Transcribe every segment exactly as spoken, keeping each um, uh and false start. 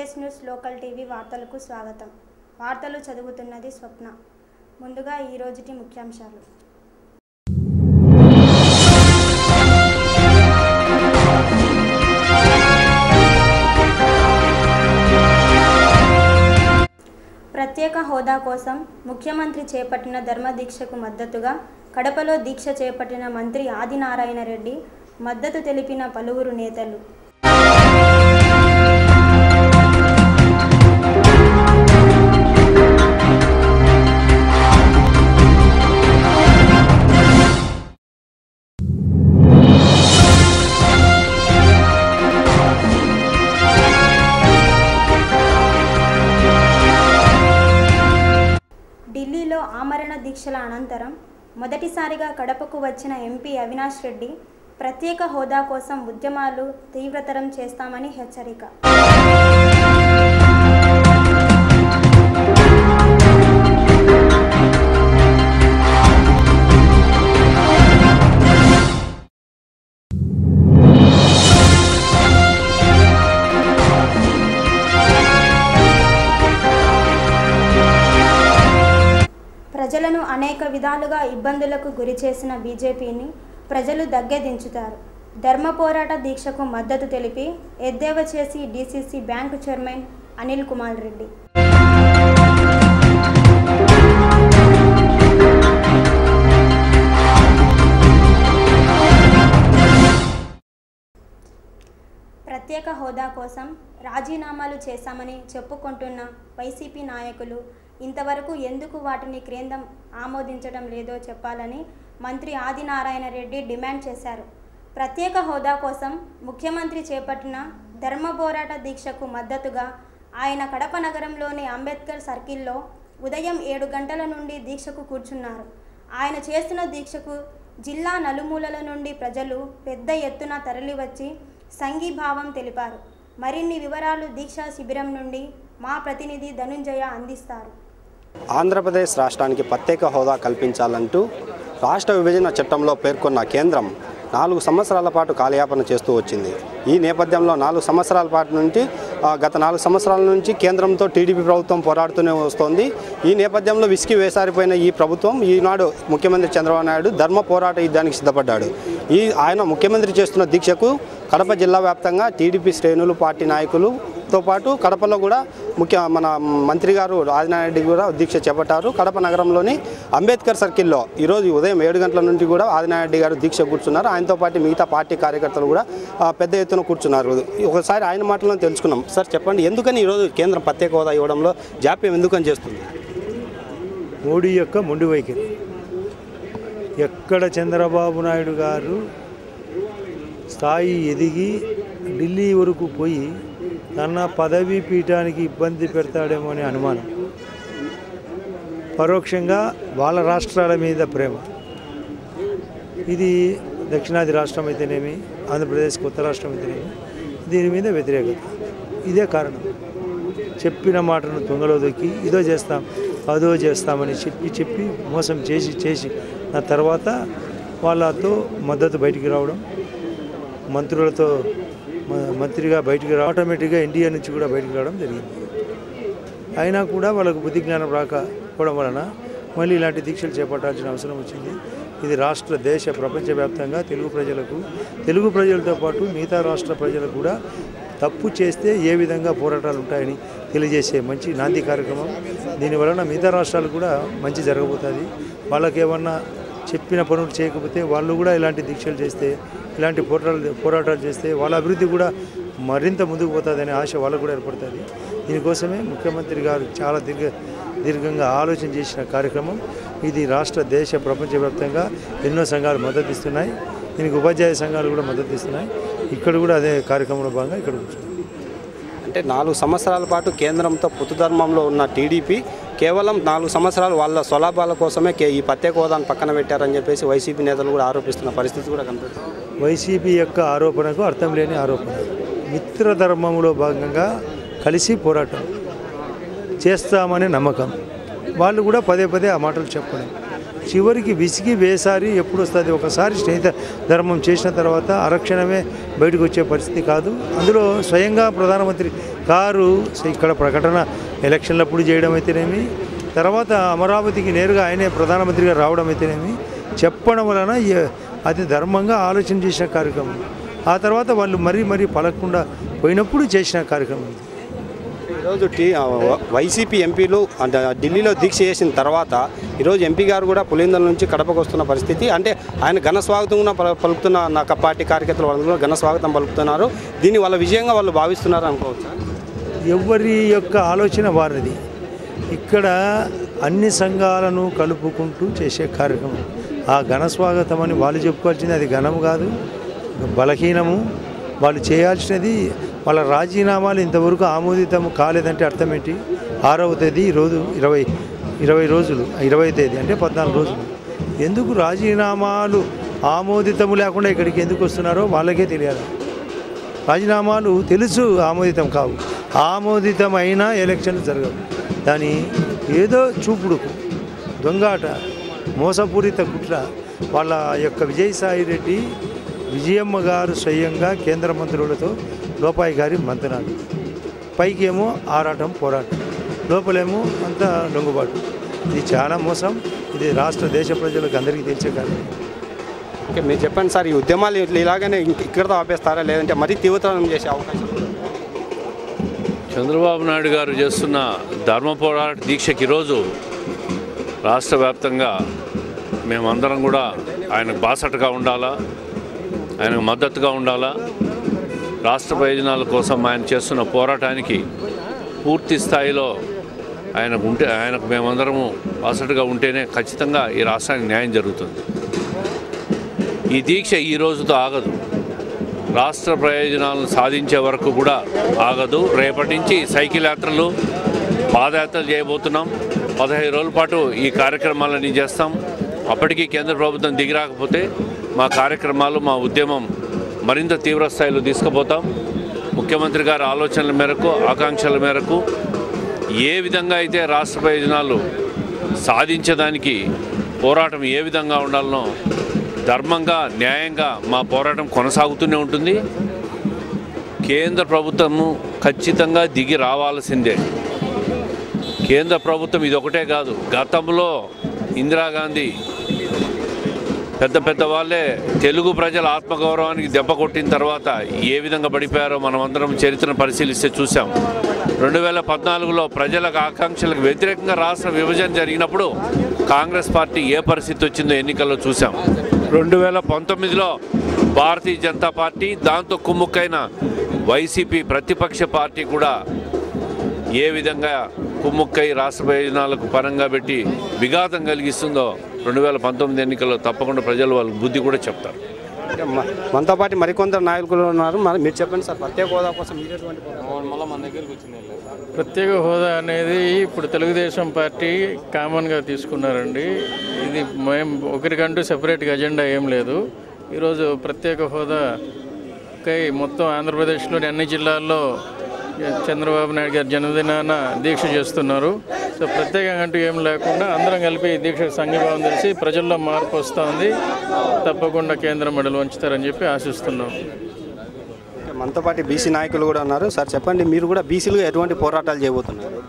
SBS news local TV వార్తలకు స్వాగతం. వార్తలు చదువుతున్నది స్వప్న. ముందుగా ఈ రోజుటి ముఖ్యాంశాలు. ప్రత్యేక హోదా కోసం ముఖ్యమంత్రి చేపట్టిన ధర్మదీక్షకు మద్దతుగా కడపలో దీక్ష చేపట్టిన మంత్రి ఆదినారాయణ రెడ్డి మద్దతు తెలిపిన పలువురు నేతలు. ఢిల్లీలో ఆమరణ దీక్షల అనంతరం మొదటిసారిగా కడపకు వచ్చిన ఎంపీ అవినాష్ రెడ్డి ప్రత్యేక హోదా కోసం ఉద్యమాలు తీవ్రతరం చేస్తామని హెచ్చరిక. ప్రజలను అనేక విధాలుగా ఇబ్బందులకు గురి చేసిన బీజేపీని ప్రజలు దగ్గదించుతారు. ధర్మ పోరాట దీక్షకు మద్దతు తెలిపి ఎద్దేవా చేసి DCC bank chairman Anil Kumar Reddy. ప్రత్యేక హోదా కోసం రాజీనామాలు చేశామని చెప్పుకుంటున్న వైసీపీ నాయకులు ఇంతవరకు ఎందుకు వాటిని కేంద్రం ఆమోదించడం లేదో చెప్పాలని మంత్రి ఆదినారాయణ రెడ్డి డిమాండ్ చేశారు. ప్రత్యేక హోదా కోసం ముఖ్యమంత్రి చేపట్టిన ధర్మ పోరాట దీక్షకు మద్దతుగా ఆయన కడప నగరంలోని అంబేద్కర్ సర్కిల్లో ఉదయం ఏడు గంటల నుండి దీక్షకు కూర్చున్నారు. ఆయన చేస్తున్న దీక్షకు జిల్లా నలుమూలల నుండి ప్రజలు పెద్ద ఎత్తున తరలివచ్చి సంఘీభావం తెలిపారు. మరిన్ని వివరాలు దీక్షా శిబిరం నుండి మా ప్రతినిధి ధనుంజయ అందిస్తారు. ఆంధ్రప్రదేశ్ రాష్ట్రానికి ప్రత్యేక హోదా కల్పించాలంటూ రాష్ట్ర విభజన చట్టంలో పేర్కొన్న కేంద్రం నాలుగు సంవత్సరాల పాటు కాలయాపన చేస్తూ వచ్చింది. ఈ నేపథ్యంలో నాలుగు సంవత్సరాల పాటు నుంచి గత నాలుగు సంవత్సరాల నుంచి కేంద్రంతో టీడీపీ ప్రభుత్వం పోరాడుతూనే వస్తోంది. ఈ నేపథ్యంలో విసిగి వేసారిపోయిన ఈ ప్రభుత్వం ఈనాడు ముఖ్యమంత్రి చంద్రబాబు నాయుడు ధర్మ పోరాట యుద్ధానికి సిద్ధపడ్డాడు. ఈ ఆయన ముఖ్యమంత్రి చేస్తున్న దీక్షకు కడప జిల్లా వ్యాప్తంగా టీడీపీ శ్రేణులు, పార్టీ నాయకులతో పాటు కడపలో కూడా ముఖ్య మన మంత్రి గారు ఆదినారాయణ రెడ్డి కూడా దీక్ష చేపట్టారు. కడప నగరంలోని అంబేద్కర్ సర్కిల్లో ఈరోజు ఉదయం ఏడు గంటల నుండి కూడా ఆదినారాయణ రెడ్డి గారు దీక్ష కూర్చున్నారు. ఆయనతో పాటు మిగతా పార్టీ కార్యకర్తలు కూడా పెద్ద ఎత్తున కూర్చున్నారు. ఒకసారి ఆయన మాటలను తెలుసుకున్నాం. సార్ చెప్పండి, ఎందుకని ఈరోజు కేంద్రం ప్రత్యేక హోదా ఇవ్వడంలో జాప్యం ఎందుకని చేస్తుంది? మోడీ యొక్క మొండి వైఖరి. ఎక్కడ చంద్రబాబు నాయుడు గారు స్థాయి ఎదిగి ఢిల్లీ వరకు పోయి తన పదవీ పీఠానికి ఇబ్బంది పెడతాడేమో అనే అనుమానం, పరోక్షంగా వాళ్ళ రాష్ట్రాల మీద ప్రేమ. ఇది దక్షిణాది రాష్ట్రం అయితేనేమి, ఆంధ్రప్రదేశ్ కొత్త రాష్ట్రం అయితేనేమి, దీని మీద వ్యతిరేకత. ఇదే కారణం. చెప్పిన మాటను తుంగలో దొక్కి ఇదో చేస్తాం అదో చేస్తామని చెప్పి చెప్పి మోసం చేసి చేసి ఆ తర్వాత వాళ్ళతో మద్దతు బయటికి రావడం, మంత్రులతో మంత్రిగా బయటికి రా ఆటోమేటిక్గా ఇండియా నుంచి కూడా బయటికి రావడం జరిగింది. అయినా కూడా వాళ్ళకు బుద్ధి జ్ఞానం రాకపోవడం వలన మళ్ళీ ఇలాంటి దీక్షలు చేపట్టాల్సిన అవసరం వచ్చింది. ఇది రాష్ట్ర, దేశ, ప్రపంచవ్యాప్తంగా తెలుగు ప్రజలకు, తెలుగు ప్రజలతో పాటు మిగతా రాష్ట్ర ప్రజలకు కూడా తప్పు చేస్తే ఏ విధంగా పోరాటాలు ఉంటాయని తెలియజేసే మంచి నాంది కార్యక్రమం. దీనివలన మిగతా రాష్ట్రాలు కూడా మంచి జరగబోతుంది. వాళ్ళకేమన్నా చెప్పిన పనులు చేయకపోతే వాళ్ళు కూడా ఇలాంటి దీక్షలు చేస్తే, ఇలాంటి పోరాటాలు పోరాటాలు చేస్తే వాళ్ళ అభివృద్ధి కూడా మరింత ముందుకు పోతుందనే ఆశ వాళ్ళకు కూడా ఏర్పడుతుంది. దీనికోసమే ముఖ్యమంత్రి గారు చాలా దీర్ఘ దీర్ఘంగా ఆలోచన చేసిన కార్యక్రమం ఇది. రాష్ట్ర, దేశ, ప్రపంచవ్యాప్తంగా ఎన్నో సంఘాలు మద్దతు ఇస్తున్నాయి. దీనికి ఉపాధ్యాయ సంఘాలు కూడా మద్దతు ఇస్తున్నాయి. ఇక్కడ కూడా అదే కార్యక్రమంలో భాగంగా ఇక్కడ కూర్చున్నాం. అంటే నాలుగు సంవత్సరాల పాటు కేంద్రంతో పొత్తుధర్మంలో ఉన్న టీడీపీ కేవలం నాలుగు సంవత్సరాలు వాళ్ళ స్వలాభాల కోసమే ఈ ప్రత్యేక హోదాను పక్కన పెట్టారని చెప్పేసి వైసీపీ నేతలు కూడా ఆరోపిస్తున్న పరిస్థితి కూడా కనిపిస్తుంది. వైసీపీ యొక్క ఆరోపణకు అర్థం లేని ఆరోపణ. మిత్రధర్మంలో భాగంగా కలిసి పోరాటం చేస్తామనే నమ్మకం. వాళ్ళు కూడా పదే పదే ఆ మాటలు చెప్పడం. చివరికి విసిగి వేసారి ఎప్పుడు వస్తుంది. ఒకసారి స్నేహిత ధర్మం చేసిన తర్వాత ఆరక్షణమే బయటకు వచ్చే పరిస్థితి కాదు. అందులో స్వయంగా ప్రధానమంత్రి గారు ఇక్కడ ప్రకటన ఎలక్షన్లప్పుడు చేయడం అయితేనేమి, తర్వాత అమరావతికి నేరుగా ఆయనే ప్రధానమంత్రిగా రావడం అయితేనేమి చెప్పడం వలన అది ధర్మంగా ఆలోచన చేసిన కార్యక్రమం. ఆ తర్వాత వాళ్ళు మరీ మరీ పలకకుండా పోయినప్పుడు చేసిన కార్యక్రమం. ఈరోజు టీ వైసీపీ ఎంపీలు ఢిల్లీలో దీక్ష చేసిన తర్వాత ఈరోజు ఎంపీ గారు కూడా పులిందల నుంచి కడపకు వస్తున్న పరిస్థితి. అంటే ఆయన ఘన స్వాగతం కూడా పలుకుతున్న నా పార్టీ కార్యకర్తలు వాళ్ళందరూ ఘన స్వాగతం పలుకుతున్నారు. దీన్ని వాళ్ళ విజయంగా వాళ్ళు భావిస్తున్నారు అనుకోవచ్చు. ఎవరి యొక్క ఆలోచన వారిది. ఇక్కడ అన్ని సంఘాలను కలుపుకుంటూ చేసే కార్యక్రమం. ఆ ఘన స్వాగతం అని వాళ్ళు చెప్పుకోవాల్సింది అది ఘనము కాదు, బలహీనము. వాళ్ళు చేయాల్సినది వాళ్ళ రాజీనామాలు ఇంతవరకు ఆమోదితం కాలేదంటే అర్థం ఏంటి? ఆరవ తేదీ ఈరోజు ఇరవై ఇరవై రోజులు ఇరవై తేదీ అంటే పద్నాలుగు రోజులు. ఎందుకు రాజీనామాలు ఆమోదితము లేకుండా ఇక్కడికి ఎందుకు వస్తున్నారో వాళ్ళకే తెలియాలి. రాజీనామాలు తెలుసు ఆమోదితం కావు, ఆమోదితమైన ఎలక్షన్లు జరగవు. దాని ఏదో చూపుడుకు దొంగాట మోసపూరిత కుట్ర వాళ్ళ యొక్క విజయసాయి రెడ్డి విజయమ్మ గారు స్వయంగా కేంద్ర మంత్రులతో లోపాయి గారి మంతనాలు, పైకేమో ఆరాటం పోరాటం, లోపలేమో అంతా లొంగుబాటు. ఇది చాలా మోసం. ఇది రాష్ట్ర దేశ ప్రజలకు అందరికీ తెలిసే కాదు. ఓకే, మీరు చెప్పండి సార్, ఈ ఉద్యమాలు ఇలాగనే ఇక్కడితో ఆపేస్తారా లేదంటే మరీ తీవ్రతరం చేసే అవకాశం? చంద్రబాబు నాయుడు గారు చేస్తున్న ధర్మ పోరాట దీక్షకి ఈరోజు రాష్ట్ర వ్యాప్తంగా మేమందరం కూడా ఆయనకు బాసటగా ఉండాలా, ఆయనకు మద్దతుగా ఉండాలా. రాష్ట్ర ప్రయోజనాల కోసం ఆయన చేస్తున్న పోరాటానికి పూర్తి స్థాయిలో ఆయనకు ఉంటే ఆయనకు మేమందరము బాసటగా ఉంటేనే ఖచ్చితంగా ఈ రాష్ట్రానికి న్యాయం జరుగుతుంది. ఈ దీక్ష ఈ రోజుతో ఆగదు, రాష్ట్ర ప్రయోజనాలను సాధించే వరకు కూడా ఆగదు. రేపటి నుంచి సైకిల్ యాత్రలు, పాదయాత్రలు చేయబోతున్నాం. పదహైదు రోజుల పాటు ఈ కార్యక్రమాలన్నీ చేస్తాం. అప్పటికీ కేంద్ర ప్రభుత్వం దిగిరాకపోతే మా కార్యక్రమాలు, మా ఉద్యమం మరింత తీవ్ర స్థాయిలో తీసుకుపోతాం. ముఖ్యమంత్రి గారి ఆలోచనల మేరకు, ఆకాంక్షల మేరకు ఏ విధంగా అయితే రాష్ట్ర ప్రయోజనాలు సాధించడానికి పోరాటం ఏ విధంగా ఉండాలనో ధర్మంగా, న్యాయంగా మా పోరాటం కొనసాగుతూనే ఉంటుంది. కేంద్ర ప్రభుత్వము ఖచ్చితంగా దిగి రావాల్సిందే. కేంద్ర ప్రభుత్వం ఇది ఒకటే కాదు, గతంలో ఇందిరాగాంధీ పెద్ద పెద్ద వాళ్ళే తెలుగు ప్రజల ఆత్మగౌరవానికి దెబ్బ కొట్టిన తర్వాత ఏ విధంగా పడిపోయారో మనమందరం చరిత్రను పరిశీలిస్తే చూసాం. రెండు వేల పద్నాలుగులో ప్రజలకు ఆకాంక్షలకు వ్యతిరేకంగా రాష్ట్ర విభజన జరిగినప్పుడు కాంగ్రెస్ పార్టీ ఏ పరిస్థితి వచ్చిందో ఎన్నికల్లో చూసాం. రెండు వేల పంతొమ్మిదిలో భారతీయ జనతా పార్టీ, దాంతో కుమ్ముక్కైన వైసీపీ ప్రతిపక్ష పార్టీ కూడా ఏ విధంగా కుమ్ముక్కై రాష్ట్ర ప్రయోజనాలకు పరంగా పెట్టి విఘాతం కలిగిస్తుందో రెండు వేల పంతొమ్మిది ఎన్నికల్లో తప్పకుండా ప్రజలు వాళ్ళకి బుద్ధి కూడా చెప్తారు. మనతో పాటు మరికొందరు నాయకులు ఉన్నారు. మీరు చెప్పండి సార్, ప్రత్యేక హోదా కోసం ప్రత్యేక హోదా అనేది ఇప్పుడు తెలుగుదేశం పార్టీ కామన్గా తీసుకున్నారండి. ఇది మేము ఒకరికంటూ సెపరేట్గా అజెండా ఏం లేదు. ఈరోజు ప్రత్యేక హోదాకై మొత్తం ఆంధ్రప్రదేశ్లోని అన్ని జిల్లాల్లో చంద్రబాబు నాయుడు గారి జన్మదినాన దీక్ష చేస్తున్నారు. సో ప్రత్యేకంగా అంటూ ఏం లేకుండా అందరం కలిపి దీక్షకు సంఘీభావం తెలిసి ప్రజల్లో మార్పు వస్తుంది. తప్పకుండా కేంద్రం మెడలు వంచుతారని చెప్పి ఆశిస్తున్నాం. మనతో పాటు బీసీ నాయకులు కూడా ఉన్నారు. సార్ చెప్పండి, మీరు కూడా బీసీలుగా ఎటువంటి పోరాటాలు చేయబోతున్నారు?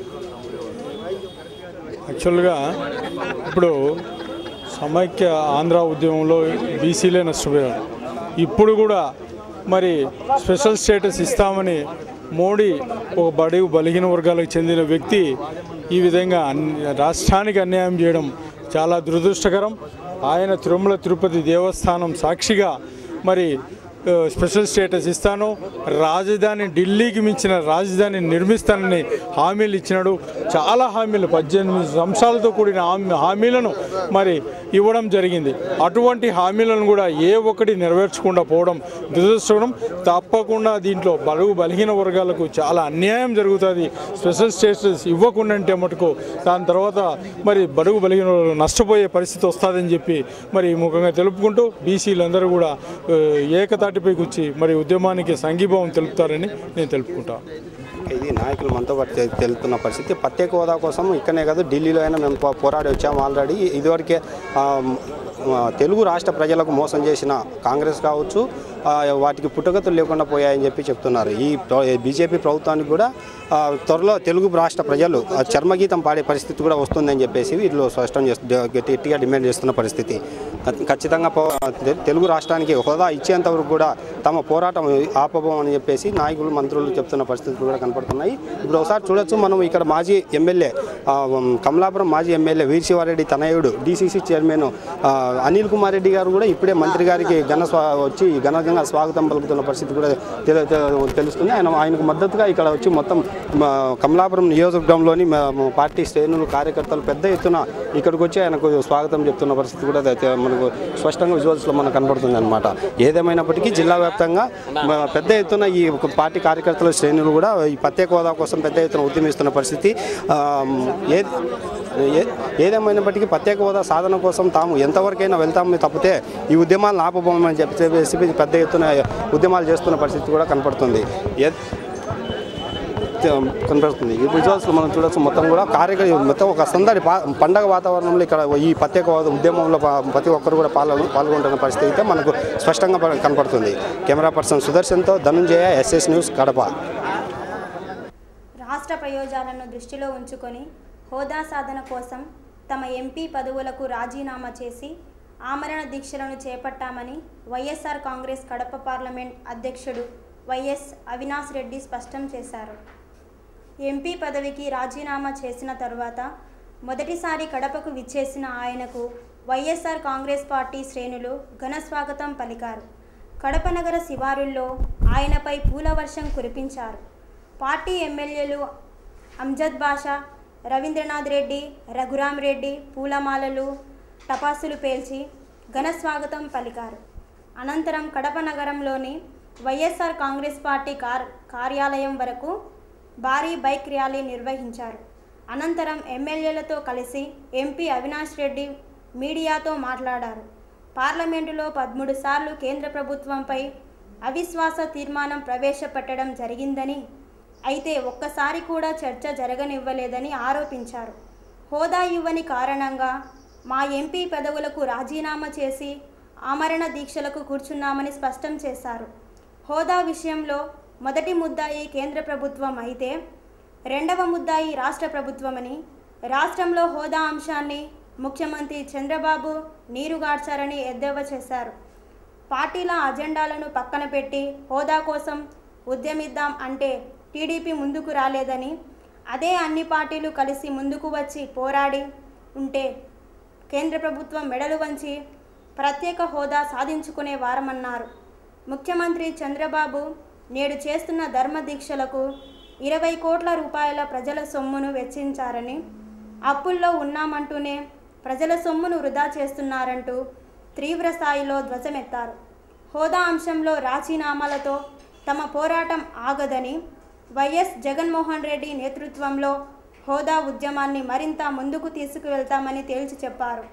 యాక్చువల్గా ఇప్పుడు సమైక్య ఆంధ్ర ఉద్యమంలో బీసీలే నష్టపోయారు. ఇప్పుడు కూడా మరి స్పెషల్ స్టేటస్ ఇస్తామని మోడీ ఒక బడి బలహీన వర్గాలకు చెందిన వ్యక్తి ఈ విధంగా రాష్ట్రానికి అన్యాయం చేయడం చాలా దురదృష్టకరం. ఆయన తిరుమల తిరుపతి దేవస్థానం సాక్షిగా మరి స్పెషల్ స్టేటస్ ఇస్తాను, రాజధాని ఢిల్లీకి మించిన రాజధాని నిర్మిస్తానని హామీలు ఇచ్చినాడు. చాలా హామీలు, పద్దెనిమిది సంవత్సరాలతో కూడిన హామీలను మరి ఇవ్వడం జరిగింది. అటువంటి హామీలను కూడా ఏ ఒక్కటి నెరవేర్చకుండా పోవడం దురదృష్టకరం. తప్పకుండా దీంట్లో బలుగు బలహీన వర్గాలకు చాలా అన్యాయం జరుగుతుంది. స్పెషల్ స్టేటస్ ఇవ్వకుండా అంటే మటుకు దాని తర్వాత మరి బడుగు బలహీన నష్టపోయే పరిస్థితి వస్తుందని చెప్పి మరి ముఖంగా తెలుపుకుంటూ బీసీలందరూ కూడా ఏకతాటి పై కూర్చి మరి ఉద్యమానికి సంఘీభావం తెలుపుతారని నేను తెలుపుకుంటాను. ఇది నాయకులు మనతో పాటు తెలుతున్న పరిస్థితి. ప్రత్యేక హోదా కోసం ఇక్కడనే కాదు ఢిల్లీలో అయినా మేము పోరాడి వచ్చాము ఆల్రెడీ. ఇదివరకే తెలుగు రాష్ట్ర ప్రజలకు మోసం చేసిన కాంగ్రెస్ కావచ్చు వాటికి పుట్టగతులు లేకుండా పోయాయని చెప్పి చెప్తున్నారు. ఈ బీజేపీ ప్రభుత్వానికి కూడా త్వరలో తెలుగు రాష్ట్ర ప్రజలు చర్మగీతం పాడే పరిస్థితి కూడా వస్తుందని చెప్పేసి వీళ్ళు స్పష్టం చేస్తూ గట్టిగా డిమాండ్ చేస్తున్న పరిస్థితి. ఖచ్చితంగా తెలుగు రాష్ట్రానికి హోదా ఇచ్చేంత వరకు కూడా తమ పోరాటం ఆపబోమని చెప్పేసి నాయకులు మంత్రులు చెప్తున్న పరిస్థితులు కూడా కనపడుతున్నాయి. ఇప్పుడు ఒకసారి చూడొచ్చు మనం ఇక్కడ మాజీ ఎమ్మెల్యే కమలాపురం మాజీ ఎమ్మెల్యే వీరశివారెడ్డి తనయుడు డీసీసీ చైర్మన్ అనిల్ కుమార్ రెడ్డి గారు కూడా ఇప్పుడే మంత్రి గారికి ఘన వచ్చి ఘనంగా స్వాగతం పలుకుతున్న పరిస్థితి కూడా తెలుస్తుంది. ఆయన ఆయనకు మద్దతుగా ఇక్కడ వచ్చి మొత్తం కమలాపురం నియోజకవర్గంలోని పార్టీ శ్రేణులు కార్యకర్తలు పెద్ద ఎత్తున ఇక్కడికి వచ్చి ఆయనకు స్వాగతం చెప్తున్న పరిస్థితి కూడా మనకు స్పష్టంగా విజువల్స్లో మనకు కనపడుతుంది అనమాట. ఏదేమైనప్పటికీ జిల్లా వ్యాప్తంగా పెద్ద ఎత్తున ఈ పార్టీ కార్యకర్తల శ్రేణులు కూడా ఈ ప్రత్యేక హోదా కోసం పెద్ద ఎత్తున ఉద్యమిస్తున్న పరిస్థితి. ఏదేమైనప్పటికీ ప్రత్యేక హోదా సాధన కోసం తాము ఎంతవరకైనా వెళ్తామని తప్పితే ఈ ఉద్యమాలను ఆపబోమని చెప్పేసి పెద్ద ఎత్తున ఉద్యమాలు చేస్తున్న పరిస్థితి కూడా కనపడుతుంది కనపడుతుంది ఈ విజువల్స్లో మనం చూడవచ్చు. మొత్తం కూడా కార్యక్రమం మొత్తం ఒక సందడి పండగ వాతావరణంలో ఇక్కడ ఈ ప్రత్యేక ఉద్యమంలో ప్రతి ఒక్కరు కూడా పాల్గొ పాల్గొంటున్న పరిస్థితి అయితే మనకు స్పష్టంగా కనపడుతుంది. కెమెరా పర్సన్ సుదర్శన్తో ధనుంజయ, ఎస్ఎస్ న్యూస్, కడప. రాష్ట్ర ప్రయోజనాలను దృష్టిలో ఉంచుకొని హోదా సాధన కోసం తమ ఎంపీ పదవులకు రాజీనామా చేసి ఆమరణ దీక్షలను చేపట్టామని వైఎస్ఆర్ కాంగ్రెస్ కడప పార్లమెంట్ అధ్యక్షుడు వైఎస్ అవినాష్ రెడ్డి స్పష్టం చేశారు. ఎంపీ పదవికి రాజీనామా చేసిన తరువాత మొదటిసారి కడపకు విచ్చేసిన ఆయనకు వైఎస్ఆర్ కాంగ్రెస్ పార్టీ శ్రేణులు ఘన స్వాగతం పలికారు. కడప నగర శివారుల్లో ఆయనపై పూల వర్షం కురిపించారు. పార్టీ ఎమ్మెల్యేలు అంజద్ బాషా, రవీంద్రనాథ్ రెడ్డి, రఘురామ్ రెడ్డి పూలమాలలు, టపాసులు పేల్చి ఘన స్వాగతం పలికారు. అనంతరం కడప నగరంలోని వైఎస్ఆర్ కాంగ్రెస్ పార్టీ కార్ కార్యాలయం వరకు భారీ బైక్ ర్యాలీ నిర్వహించారు. అనంతరం ఎమ్మెల్యేలతో కలిసి ఎంపీ అవినాష్ రెడ్డి మీడియాతో మాట్లాడారు. పార్లమెంటులో పదమూడు సార్లు కేంద్ర ప్రభుత్వంపై అవిశ్వాస తీర్మానం ప్రవేశపెట్టడం జరిగిందని, అయితే ఒక్కసారి కూడా చర్చ జరగనివ్వలేదని ఆరోపించారు. హోదా ఇవ్వని కారణంగా మా ఎంపీ పదవులకు రాజీనామా చేసి ఆమరణ దీక్షలకు కూర్చున్నామని స్పష్టం చేశారు. హోదా విషయంలో మొదటి ముద్దాయి కేంద్ర ప్రభుత్వం అయితే రెండవ ముద్దాయి రాష్ట్ర ప్రభుత్వమని, రాష్ట్రంలో హోదా అంశాన్ని ముఖ్యమంత్రి చంద్రబాబు నీరుగార్చారని ఎద్దేవా చేశారు. పార్టీల అజెండాలను పక్కన పెట్టి హోదా కోసం ఉద్యమిద్దాం అంటే టీడీపీ ముందుకు రాలేదని, అదే అన్ని పార్టీలు కలిసి ముందుకు వచ్చి పోరాడి ఉంటే కేంద్ర ప్రభుత్వం మెడలు వంచి ప్రత్యేక హోదా సాధించుకునే వారమన్నారు. ముఖ్యమంత్రి చంద్రబాబు నేడు చేస్తున్న ధర్మదీక్షలకు ఇరవై కోట్ల రూపాయల ప్రజల సొమ్మును వెచ్చించారని, అప్పుల్లో ఉన్నామంటూనే ప్రజల సొమ్మును వృధా చేస్తున్నారంటూ తీవ్ర స్థాయిలో ధ్వజమెత్తారు. హోదా అంశంలో రాజీనామాలతో తమ పోరాటం ఆగదని, వైఎస్ జగన్మోహన్ రెడ్డి నేతృత్వంలో హోదా ఉద్యమాన్ని మరింత ముందుకు తీసుకువెళ్తామని తేల్చి చెప్పారు.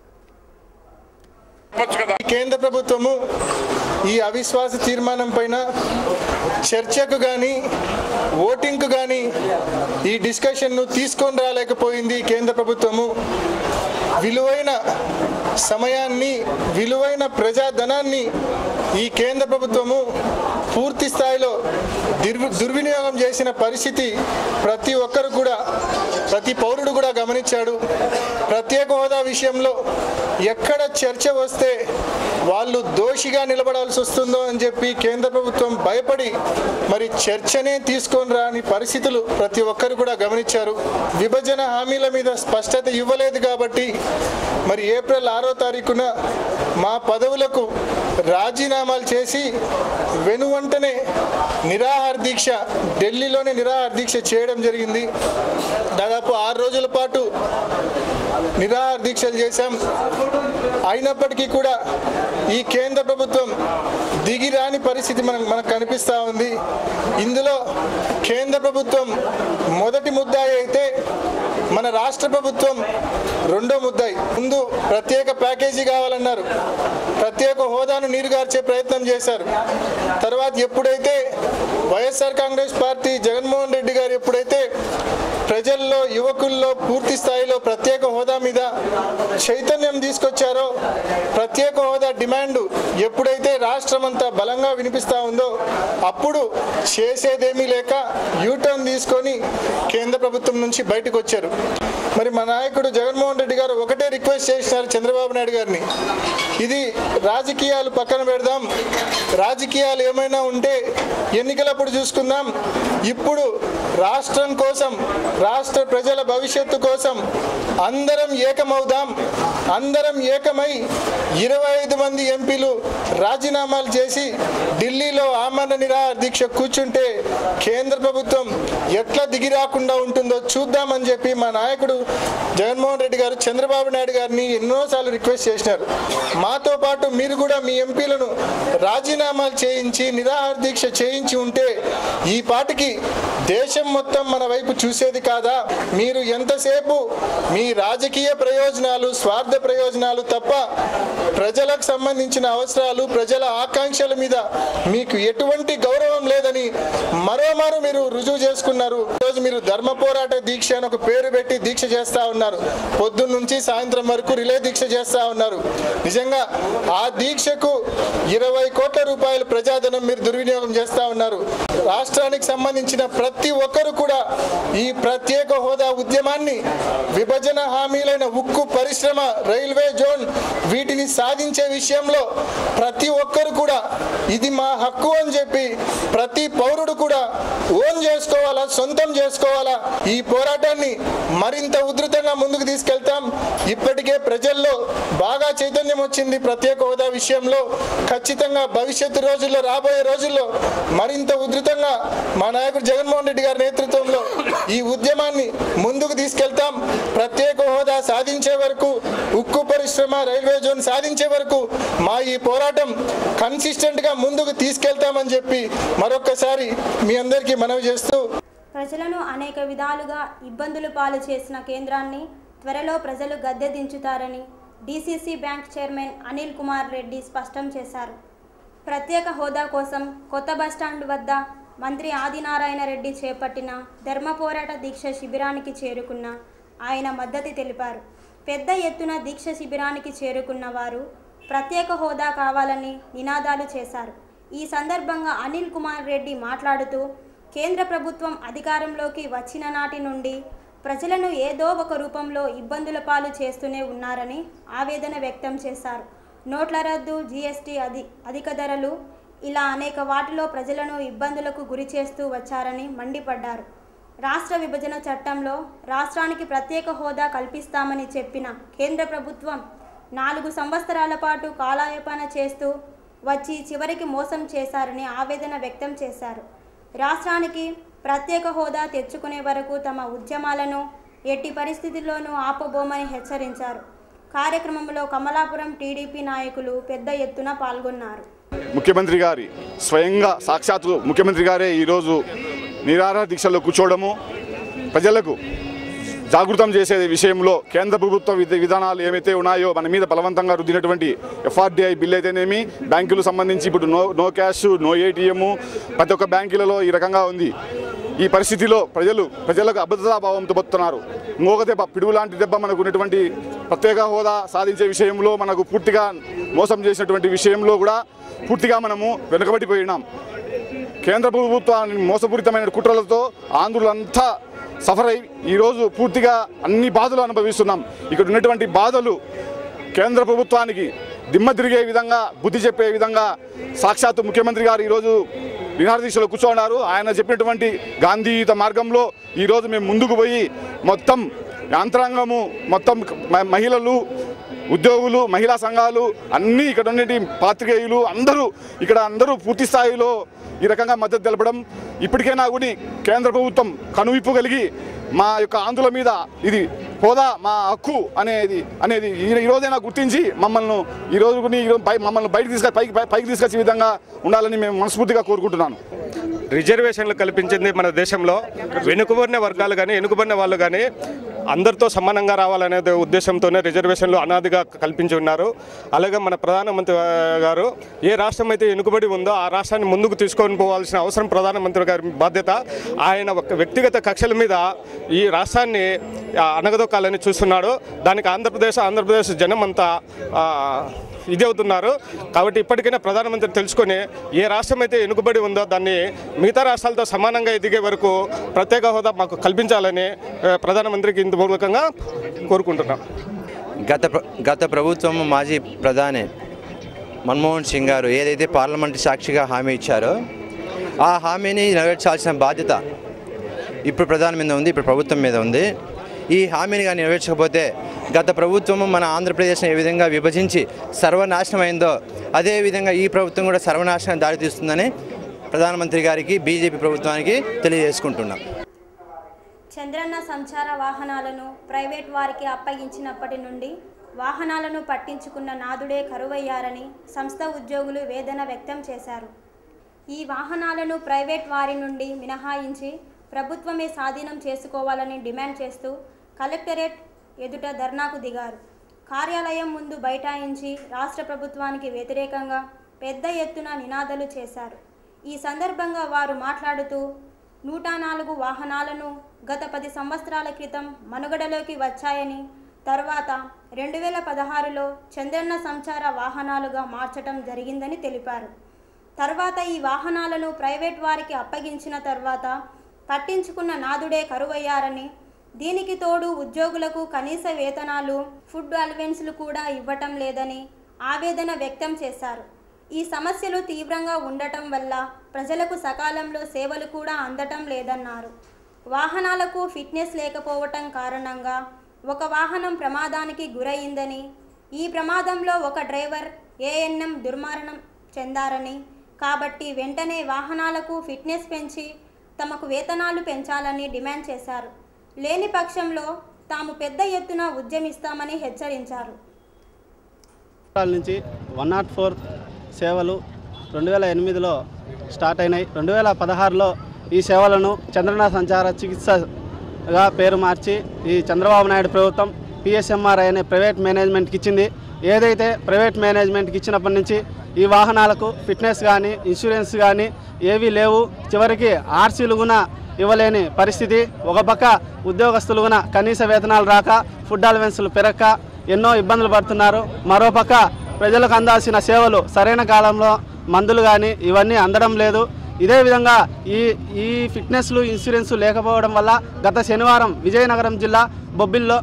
కేంద్ర ప్రభుత్వము ఈ అవిశ్వాస తీర్మానం పైన చర్చకు కానీ ఓటింగ్కు కానీ ఈ డిస్కషన్ను తీసుకొని రాలేకపోయింది. కేంద్ర ప్రభుత్వము విలువైన సమయాన్ని, విలువైన ప్రజాధనాన్ని ఈ కేంద్ర ప్రభుత్వము పూర్తి స్థాయిలో దుర్వి దుర్వినియోగం చేసిన పరిస్థితి ప్రతి ఒక్కరు కూడా, ప్రతి పౌరుడు కూడా గమనించాడు. ప్రత్యేక హోదా విషయంలో ఎక్కడ చర్చ వస్తే వాళ్ళు దోషిగా నిలబడాల్సి వస్తుందో అని చెప్పి కేంద్ర ప్రభుత్వం భయపడి మరి చర్చనే తీసుకొని రాని పరిస్థితులు ప్రతి ఒక్కరు కూడా గమనించారు. విభజన హామీల మీద స్పష్టత ఇవ్వలేదు కాబట్టి మరి ఏప్రిల్ ఆరో తారీఖున మా పదవులకు రాజీనామాలు చేసి వెనువంటనే నిరాహార దీక్ష, ఢిల్లీలోనే నిరాహార దీక్ష చేయడం జరిగింది. దాదాపు ఆరు రోజుల పాటు నిరాహార దీక్షలు చేశాం. అయినప్పటికీ కూడా ఈ కేంద్ర ప్రభుత్వం దిగిరాని పరిస్థితి మనకు మనకు కనిపిస్తూ ఉంది. ఇందులో కేంద్ర ప్రభుత్వం మొదటి ముద్దాయి అయితే మన రాష్ట్ర ప్రభుత్వం రెండో ముద్దాయి. ముందు ప్రత్యేక ప్యాకేజీ కావాలన్నారు, ప్రత్యేక హోదా హోదాను నీరుగార్చే ప్రయత్నం చేశారు. తర్వాత ఎప్పుడైతే YSR Congress party Jaganmohan Reddy గారు ఎప్పుడైతే ప్రజల్లో యువకుల్లో పూర్తి స్థాయిలో ప్రత్యేక హోదా మీద చైతన్యం తీసుకొచ్చారో, ప్రత్యేక హోదా డిమాండ్ ఎప్పుడైతే రాష్ట్రం అంతా బలంగా వినిపిస్తూ ఉందో అప్పుడు చేసేదేమీ లేక యూటర్న్ తీసుకొని కేంద్ర ప్రభుత్వం నుంచి బయటకు వచ్చారు. మరి మా నాయకుడు జగన్మోహన్ రెడ్డి గారు ఒకటే రిక్వెస్ట్ చేసినారు చంద్రబాబు నాయుడు గారిని, ఇది రాజకీయాలు పక్కన పెడదాం, రాజకీయాలు ఏమైనా ఉంటే ఎన్నికలప్పుడు చూసుకుందాం, ఇప్పుడు రాష్ట్రం కోసం రాష్ట్ర ప్రజల భవిష్యత్తు కోసం అందరం ఏకమవుదాం, అందరం ఏకమై ఇరవై ఐదు మంది ఎంపీలు రాజీనామాలు చేసి ఢిల్లీలో ఆమరణ నిరాహార దీక్ష కూర్చుంటే కేంద్ర ప్రభుత్వం ఎట్లా దిగి రాకుండా ఉంటుందో చూద్దామని చెప్పి మా నాయకుడు జగన్మోహన్ రెడ్డి గారు చంద్రబాబు నాయుడు గారిని ఎన్నోసార్లు రిక్వెస్ట్ చేసినారు. మాతో పాటు మీరు కూడా మీ ఎంపీలను రాజీనామాలు చేయించి నిరాహార దీక్ష చేయించి ఉంటే ఈ పాటికి దేశం మొత్తం మన వైపు చూసేది కాదా? మీరు ఎంతసేపు మీ రాజకీయ ప్రయోజనాలు, స్వార్థ ప్రయోజనాలు తప్ప ప్రజలకు సంబంధించిన అవసరాలు, ప్రజల ఆకాంక్షల మీద మీకు ఎటువంటి గౌరవం లేదని మరోమారు మీరు రుజువు చేసుకున్నారు. ఈరోజు మీరు ధర్మ పోరాట దీక్ష అని ఒక పేరు పెట్టి దీక్ష చేస్తూ ఉన్నారు. పొద్దున్న నుంచి సాయంత్రం వరకు రిలే దీక్ష చేస్తూ ఉన్నారు. నిజంగా ఆ దీక్షకు ఇరవై కోట్ల రూపాయల ప్రజాధనం మీరు దుర్వినియోగం చేస్తూ ఉన్నారు. రాష్ట్రానికి సంబంధించిన ప్రతి ఒక్కరు కూడా ఈ ప్రత్యేక హోదా ఉద్యమాన్ని, విభజన హామీలైన ఉక్కు పరిశ్రమ, రైల్వే జోన్ వీటిని సాధించే విషయంలో ప్రతి ఒక్కరు కూడా ఇది మా హక్కు అని చెప్పి ప్రతి పౌరుడు కూడా ఓన్ చేసుకోవాలా, సొంతం చేసుకోవాలా. ఈ పోరాటాన్ని మరింత ఉధృతంగా ముందుకు తీసుకెళ్తాం. ఇప్పటికే ప్రజల్లో బాగా చైతన్యం వచ్చింది ప్రత్యేక హోదా విషయంలో. ఖచ్చితంగా భవిష్యత్తు రోజుల్లో, రాబోయే రోజుల్లో మరింత ఉధృతంగా మా నాయకుడు జగన్మోహన్ రెడ్డి గారి నేతృత్వంలో ఈ ఉద్యమాన్ని ముందుకు తీసుకెళ్తాం. ప్రత్యేక హోదా సాధించే వరకు, ఉక్కు పరిశ్రమ, రైల్వే జోన్ సాధించే వరకు మా ఈ పోరాటం కన్సిస్టెంట్ గా ముందుకు తీసుకెళ్తామని చెప్పి మరొకసారి మీ అందరికీ మనవి చేస్తూ, ప్రజలను అనేక విధాలుగా ఇబ్బందులు పాలు చేసిన కేంద్రాన్ని త్వరలో ప్రజలు గద్దె దించుతారని DCC bank chairman Anil Kumar Reddy స్పష్టం చేశారు. ప్రత్యేక హోదా కోసం కొత్త బస్టాండ్ వద్ద మంత్రి ఆదినారాయణ రెడ్డి చేపట్టిన ధర్మ పోరాట దీక్ష శిబిరానికి చేరుకున్న ఆయన మద్దతు తెలిపారు. పెద్ద ఎత్తున దీక్ష శిబిరానికి చేరుకున్న వారు ప్రత్యేక హోదా కావాలని నినాదాలు చేశారు. ఈ సందర్భంగా అనిల్ కుమార్ రెడ్డి మాట్లాడుతూ, కేంద్ర ప్రభుత్వం అధికారంలోకి వచ్చిన నాటి నుండి ప్రజలను ఏదో ఒక రూపంలో ఇబ్బందుల పాలు చేస్తూనే ఉన్నారని ఆవేదన వ్యక్తం చేశారు. నోట్ల రద్దు, జీఎస్టీ, అధి అధిక ధరలు ఇలా అనేక వాటిలో ప్రజలను ఇబ్బందులకు గురి చేస్తూ వచ్చారని మండిపడ్డారు. రాష్ట్ర విభజన చట్టంలో రాష్ట్రానికి ప్రత్యేక హోదా కల్పిస్తామని చెప్పిన కేంద్ర ప్రభుత్వం నాలుగు సంవత్సరాల పాటు కాలయాపన చేస్తూ వచ్చి చివరికి మోసం చేశారని ఆవేదన వ్యక్తం చేశారు. రాష్ట్రానికి ప్రత్యేక హోదా తెచ్చుకునే వరకు తమ ఉద్యమాలను ఎట్టి పరిస్థితుల్లోనూ ఆపబోమని హెచ్చరించారు. కార్యక్రమంలో కమలాపురం టీడీపీ నాయకులు పెద్ద ఎత్తున పాల్గొన్నారు. ముఖ్యమంత్రి గారి స్వయంగా సాక్షాత్తు ముఖ్యమంత్రి గారే ఈరోజు నిరాహార దీక్షలో కూర్చోవడము, ప్రజలకు జాగృతం చేసే విషయంలో కేంద్ర ప్రభుత్వ విధానాలు ఏమైతే ఉన్నాయో మన మీద బలవంతంగా రుద్దినటువంటి ఎఫ్ఆర్డిఐ బిల్ అయితేనేమి, బ్యాంకులకు సంబంధించి ఇప్పుడు no no cash, no ATM ప్రతి ఒక్క బ్యాంకులలో ఈ రకంగా ఉంది. ఈ పరిస్థితిలో ప్రజలు ప్రజలకు అభద్రతాభావంతో బతున్నారు. ఇంకొక దెబ్బ, పిడుగు లాంటి దెబ్బ మనకు ఉన్నటువంటి ప్రత్యేక హోదా సాధించే విషయంలో మనకు పూర్తిగా మోసం చేసినటువంటి విషయంలో కూడా పూర్తిగా మనము వెనుకబడిపోయినాం. కేంద్ర ప్రభుత్వాన్ని మోసపూరితమైన కుట్రలతో ఆంధ్రులంతా సఫర్ అయి ఈరోజు పూర్తిగా అన్ని బాధలు అనుభవిస్తున్నాం. ఇక్కడ ఉన్నటువంటి బాధలు కేంద్ర ప్రభుత్వానికి దిమ్మ తిరిగే విధంగా, బుద్ధి చెప్పే విధంగా సాక్షాత్తు ముఖ్యమంత్రి గారు ఈరోజు నిరాహార దీక్షలో కూర్చోన్నారు. ఆయన చెప్పినటువంటి గాంధీయుత మార్గంలో ఈరోజు మేము ముందుకు పోయి మొత్తం యంత్రాంగము, మొత్తం మహిళలు, ఉద్యోగులు, మహిళా సంఘాలు అన్నీ, ఇక్కడ ఉన్నటి పాత్రికేయులు అందరూ ఇక్కడ అందరూ పూర్తి స్థాయిలో ఈ రకంగా మద్దతు తెలపడం, ఇప్పటికైనా కూడా కేంద్ర ప్రభుత్వం కనువిప్పు కలిగి మా యొక్క ఆంధ్రుల మీద ఇది హోదా మా హక్కు అనేది అనేది ఈ రోజైనా గుర్తించి మమ్మల్ని ఈరోజు మమ్మల్ని బయటకు తీసుకొచ్చి పైకి పైకి తీసుకొచ్చే విధంగా ఉండాలని మేము మనస్ఫూర్తిగా కోరుకుంటున్నాను. రిజర్వేషన్లు కల్పించింది మన దేశంలో వెనుకబడిన వర్గాలు కానీ వెనుకబడిన వాళ్ళు కానీ అందరితో సమానంగా రావాలనే ఉద్దేశంతోనే రిజర్వేషన్లు అనాదిగా కల్పించి ఉన్నారు. అలాగే మన ప్రధానమంత్రి గారు ఏ రాష్ట్రం అయితే వెనుకబడి ఉందో ఆ రాష్ట్రాన్ని ముందుకు తీసుకొని పోవాల్సిన అవసరం ప్రధానమంత్రి గారి బాధ్యత. ఆయన వ్యక్తిగత కక్షల మీద ఈ రాష్ట్రాన్ని అనగదొక్కాలని చూస్తున్నాడు. దానికి ఆంధ్రప్రదేశ్ ఆంధ్రప్రదేశ్ జనం అంతా ఇది అవుతున్నారు. కాబట్టి ఇప్పటికైనా ప్రధానమంత్రి తెలుసుకొని ఏ రాష్ట్రం అయితే వెనుకబడి ఉందో దాన్ని మిగతా రాష్ట్రాలతో సమానంగా ఎదిగే వరకు ప్రత్యేక హోదా మాకు కల్పించాలని ప్రధానమంత్రికి ఇంత మూలకంగా కోరుకుంటున్నాం. గత గత ప్రభుత్వం మాజీ ప్రధాని మన్మోహన్ సింగ్ గారు ఏదైతే పార్లమెంటు సాక్షిగా హామీ ఇచ్చారో ఆ హామీని నెరవేర్చాల్సిన బాధ్యత ఇప్పుడు ప్రధాని మీద ఉంది, ఇప్పుడు ప్రభుత్వం మీద ఉంది. ఈ హామీని కానీ నెరవేర్చకపోతే గత ప్రభుత్వము మన ఆంధ్రప్రదేశ్ని ఏ విధంగా విభజించి సర్వనాశనం అయిందో అదేవిధంగా ఈ ప్రభుత్వం కూడా సర్వనాశనం దారితీస్తుందని ప్రధానమంత్రి గారికి బీజేపీ ప్రభుత్వానికి తెలియజేసుకుంటున్నాం. చంద్రన్న సంచార వాహనాలను ప్రైవేట్ వారికి అప్పగించినప్పటి నుండి వాహనాలను పట్టించుకున్న నాదుడే కరువయ్యారని సంస్థ ఉద్యోగులు వేదన వ్యక్తం చేశారు. ఈ వాహనాలను ప్రైవేట్ వారి నుండి మినహాయించి ప్రభుత్వమే స్వాధీనం చేసుకోవాలని డిమాండ్ చేస్తూ కలెక్టరేట్ ఎదుట ధర్నాకు దిగారు. కార్యాలయం ముందు బైఠాయించి రాష్ట్ర ప్రభుత్వానికి వ్యతిరేకంగా పెద్ద ఎత్తున నినాదాలు చేశారు. ఈ సందర్భంగా వారు మాట్లాడుతూ నూట నాలుగు వాహనాలను గత పది సంవత్సరాల క్రితం మనుగడలోకి వచ్చాయని, తర్వాత రెండు వేల పదహారులో చంద్రన్న సంచార వాహనాలుగా మార్చడం జరిగిందని తెలిపారు. తర్వాత ఈ వాహనాలను ప్రైవేట్ వారికి అప్పగించిన తర్వాత పట్టించుకున్న నాదుడే కరువయ్యారని, దీనికి తోడు ఉద్యోగులకు కనీస వేతనాలు, ఫుడ్ అలవెన్స్లు కూడా ఇవ్వటం లేదని ఆవేదన వ్యక్తం చేశారు. ఈ సమస్యలు తీవ్రంగా ఉండటం వల్ల ప్రజలకు సకాలంలో సేవలు కూడా అందటం లేదన్నారు. వాహనాలకు ఫిట్నెస్ లేకపోవటం కారణంగా ఒక వాహనం ప్రమాదానికి గురయిందని, ఈ ప్రమాదంలో ఒక డ్రైవర్ ఏఎన్ఎం దుర్మరణం చెందారని, కాబట్టి వెంటనే వాహనాలకు ఫిట్నెస్ పెంచి తమకు వేతనాలు పెంచాలని డిమాండ్ చేశారు. లేని పక్షంలో తాము పెద్ద ఎత్తున ఉద్యమిస్తామని హెచ్చరించారు. నుంచి వన్ నాట్ ఫోర్ సేవలు రెండు వేల ఎనిమిదిలో స్టార్ట్ అయినాయి. రెండు వేల పదహారులో ఈ సేవలను చంద్రన్న సంచార చికిత్సగా పేరు మార్చి ఈ చంద్రబాబు నాయుడు ప్రభుత్వం పిఎస్ఎంఆర్ఐ అనే ప్రైవేట్ మేనేజ్మెంట్కి ఇచ్చింది. ఏదైతే ప్రైవేట్ మేనేజ్మెంట్కి ఇచ్చినప్పటి నుంచి ఈ వాహనాలకు ఫిట్నెస్ కానీ ఇన్సూరెన్స్ కానీ ఏవీ లేవు. చివరికి ఆర్సీలు కూడా ఇవ్వలేని పరిస్థితి. ఒక పక్క ఉద్యోగస్తులు కూడా కనీస వేతనాలు రాక, ఫుడ్ అలవెన్స్లు పెరగక ఎన్నో ఇబ్బందులు పడుతున్నారు. మరోపక్క ప్రజలకు అందాల్సిన సేవలు సరైన కాలంలో మందులు కానీ ఇవన్నీ అందడం లేదు. ఇదే విధంగా ఈ ఈ ఫిట్నెస్లు ఇన్సూరెన్స్ లేకపోవడం వల్ల గత శనివారం విజయనగరం జిల్లా బొబ్బిల్లో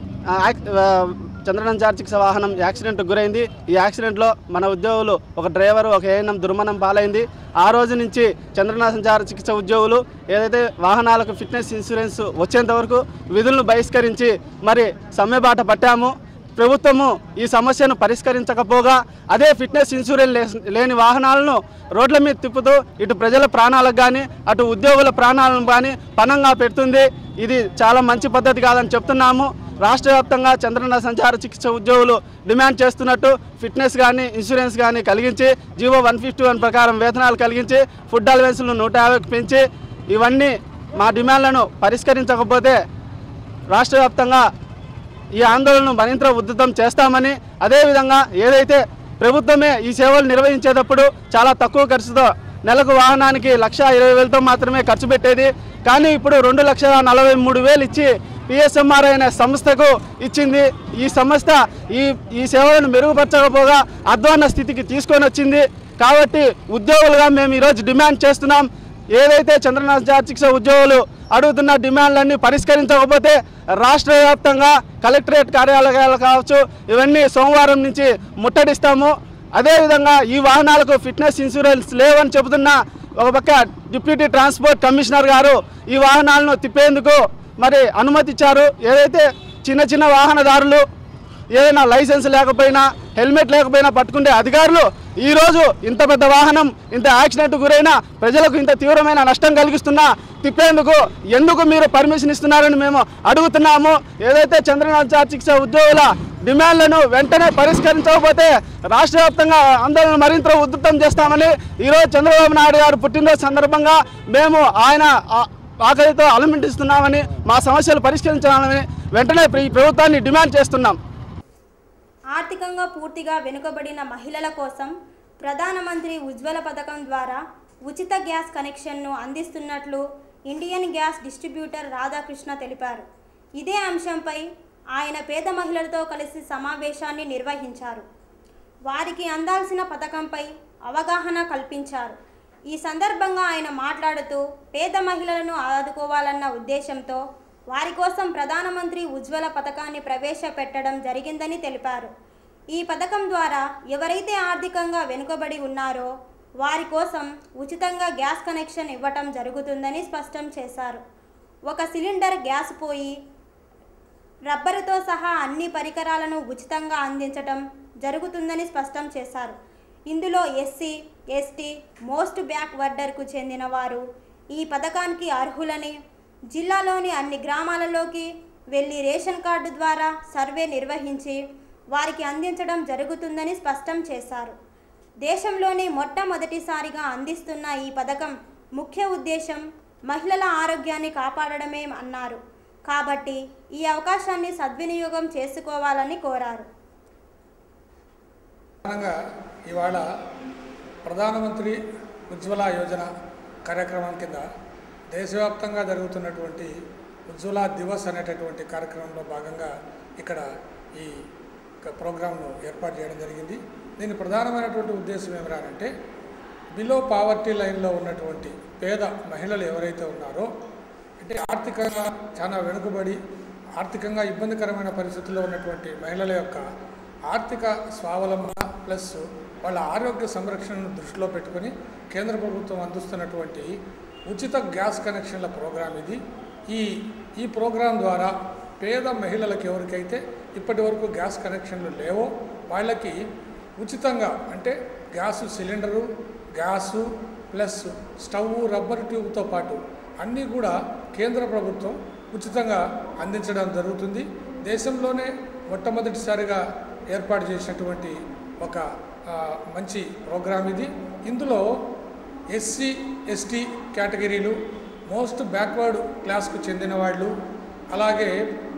చంద్రన్న సంచార చికిత్స వాహనం యాక్సిడెంట్కి గురైంది. ఈ యాక్సిడెంట్లో మన ఉద్యోగులు ఒక డ్రైవరు ఒక ఏఎన్ఎం దుర్మరణం పాలైంది. ఆ రోజు నుంచి చంద్రన్న సంచార చికిత్స ఉద్యోగులు ఏదైతే వాహనాలకు ఫిట్నెస్ ఇన్సూరెన్స్ వచ్చేంత వరకు విధులను బహిష్కరించి మరి సమ్మెబాట పట్టాము. ప్రభుత్వము ఈ సమస్యను పరిష్కరించకపోగా అదే ఫిట్నెస్ ఇన్సూరెన్స్ లేని వాహనాలను రోడ్ల మీద తిప్పుతూ ఇటు ప్రజల ప్రాణాలకు కానీ అటు ఉద్యోగుల ప్రాణాలను కానీ పణంగా పెడుతుంది. ఇది చాలా మంచి పద్ధతి కాదని చెప్తున్నాము. రాష్ట్ర వ్యాప్తంగా చంద్రన్న సంచార చికిత్స ఉద్యోగులు డిమాండ్ చేస్తున్నట్టు ఫిట్నెస్ కానీ ఇన్సూరెన్స్ కానీ కలిగించి జీవో వన్ ఫిఫ్టీ వన్ ప్రకారం వేతనాలు కలిగించి ఫుడ్ అలవెన్స్లు నూట యాభైకి పెంచి ఇవన్నీ మా డిమాండ్లను పరిష్కరించకపోతే రాష్ట్ర వ్యాప్తంగా ఈ ఆందోళనను మరింత ఉధృతం చేస్తామని, అదేవిధంగా ఏదైతే ప్రభుత్వమే ఈ సేవలు నిర్వహించేటప్పుడు చాలా తక్కువ ఖర్చుతో నెలకు వాహనానికి లక్ష ఇరవై వేలతో మాత్రమే ఖర్చు పెట్టేది, కానీ ఇప్పుడు రెండు లక్షల నలభై మూడు వేలు ఇచ్చి పిఎస్ఎంఆర్ఐ అనే సంస్థకు ఇచ్చింది. ఈ సంస్థ ఈ ఈ సేవలను మెరుగుపరచకపోగా అధ్వాన్న స్థితికి తీసుకొని వచ్చింది. కాబట్టి ఉద్యోగులుగా మేము ఈరోజు డిమాండ్ చేస్తున్నాం. ఏదైతే చంద్రన్న సంచార చికిత్స ఉద్యోగులు అడుగుతున్న డిమాండ్లన్నీ పరిష్కరించకపోతే రాష్ట్ర వ్యాప్తంగా కలెక్టరేట్ కార్యాలయాలు కావచ్చు ఇవన్నీ సోమవారం నుంచి ముట్టడిస్తాము. అదేవిధంగా ఈ వాహనాలకు ఫిట్నెస్ ఇన్సూరెన్స్ లేవని చెబుతున్న ఒక పక్క డిప్యూటీ ట్రాన్స్పోర్ట్ కమిషనర్ గారు ఈ వాహనాలను తిప్పేందుకు మరి అనుమతి ఇచ్చారు. ఏదైతే చిన్న చిన్న వాహనదారులు ఏదైనా లైసెన్స్ లేకపోయినా హెల్మెట్ లేకపోయినా పట్టుకునే అధికారులు ఈరోజు ఇంత పెద్ద వాహనం ఇంత యాక్సిడెంట్ గురైనా ప్రజలకు ఇంత తీవ్రమైన నష్టం కలిగిస్తున్నా తిప్పేందుకు ఎందుకు మీరు పర్మిషన్ ఇస్తున్నారని మేము అడుగుతున్నాము. ఏదైతే చంద్రన్న సంచార చికిత్స ఉద్యోగుల డిమాండ్లను వెంటనే పరిష్కరించకపోతే రాష్ట్ర వ్యాప్తంగా ఆందోళన మరింత ఉధృతం చేస్తామని ఈరోజు చంద్రబాబు నాయుడు గారు పుట్టినరోజు సందర్భంగా మేము ఆయన ఆకలితో అలమింటిస్తున్నామని మా సమస్యలు పరిష్కరించాలని వెంటనే ఈ ప్రభుత్వాన్ని డిమాండ్ చేస్తున్నాం. ఆర్థికంగా పూర్తిగా వెనుకబడిన మహిళల కోసం ప్రధానమంత్రి ఉజ్వల పథకం ద్వారా ఉచిత గ్యాస్ కనెక్షన్ను అందిస్తున్నట్లు ఇండియన్ గ్యాస్ డిస్ట్రిబ్యూటర్ రాధాకృష్ణ తెలిపారు. ఇదే అంశంపై ఆయన పేద మహిళలతో కలిసి సమావేశాన్ని నిర్వహించారు. వారికి అందాల్సిన పథకంపై అవగాహన కల్పించారు. ఈ సందర్భంగా ఆయన మాట్లాడుతూ పేద మహిళలను ఆదుకోవాలన్న ఉద్దేశంతో వారి కోసం ప్రధానమంత్రి ఉజ్వల పథకాన్ని ప్రవేశపెట్టడం జరిగిందని తెలిపారు. ఈ పథకం ద్వారా ఎవరైతే ఆర్థికంగా వెనుకబడి ఉన్నారో వారి కోసం ఉచితంగా గ్యాస్ కనెక్షన్ ఇవ్వటం జరుగుతుందని స్పష్టం చేశారు. ఒక సిలిండర్ గ్యాస్ పోయి రబ్బరుతో సహా అన్ని పరికరాలను ఉచితంగా అందించటం జరుగుతుందని స్పష్టం చేశారు. ఇందులో ఎస్సీ, ఎస్టీ, మోస్ట్ బ్యాక్వర్డర్కు చెందిన వారు ఈ పథకానికి అర్హులని జిల్లాలోని అన్ని గ్రామాలలోకి వెళ్ళి రేషన్ కార్డు ద్వారా సర్వే నిర్వహించి వారికి అందించడం జరుగుతుందని స్పష్టం చేశారు. దేశంలోనే మొట్టమొదటిసారిగా అందిస్తున్న ఈ పథకం ముఖ్య ఉద్దేశం మహిళల ఆరోగ్యాన్ని కాపాడడమే అన్నారు. కాబట్టి ఈ అవకాశాన్ని సద్వినియోగం చేసుకోవాలని కోరారు. ఇవాళ ప్రధానమంత్రి ఉజ్వల యోజన కార్యక్రమం కింద దేశవ్యాప్తంగా జరుగుతున్నటువంటి ఉజ్వల దివస్ అనేటటువంటి కార్యక్రమంలో భాగంగా ఇక్కడ ఈ ప్రోగ్రాంను ఏర్పాటు చేయడం జరిగింది. దీని ప్రధానమైనటువంటి ఉద్దేశం ఏమిటంటే బిలో పావర్టీ లైన్లో ఉన్నటువంటి పేద మహిళలు ఎవరైతే ఉన్నారో, అంటే ఆర్థికంగా చాలా వెనుకబడి ఆర్థికంగా ఇబ్బందికరమైన పరిస్థితుల్లో ఉన్నటువంటి మహిళల యొక్క ఆర్థిక స్వావలంబన ప్లస్ వాళ్ళ ఆరోగ్య సంరక్షణను దృష్టిలో పెట్టుకొని కేంద్ర ప్రభుత్వం అందిస్తున్నటువంటి ఉచిత గ్యాస్ కనెక్షన్ల ప్రోగ్రాం ఇది. ఈ ఈ ప్రోగ్రాం ద్వారా పేద మహిళలకు ఎవరికైతే ఇప్పటి వరకు గ్యాస్ కనెక్షన్లు లేవో వాళ్ళకి ఉచితంగా, అంటే gas cylinder, gas plus stove, rubber ట్యూబ్తో పాటు అన్నీ కూడా కేంద్ర ప్రభుత్వం ఉచితంగా అందించడం జరుగుతుంది. దేశంలోనే మొట్టమొదటిసారిగా ఏర్పాటు చేసినటువంటి ఒక మంచి ప్రోగ్రాం ఇది. ఇందులో ఎస్సీ, ఎస్టీ కేటగిరీలు, మోస్ట్ బ్యాక్వర్డ్ క్లాస్కు చెందిన వాళ్ళు, అలాగే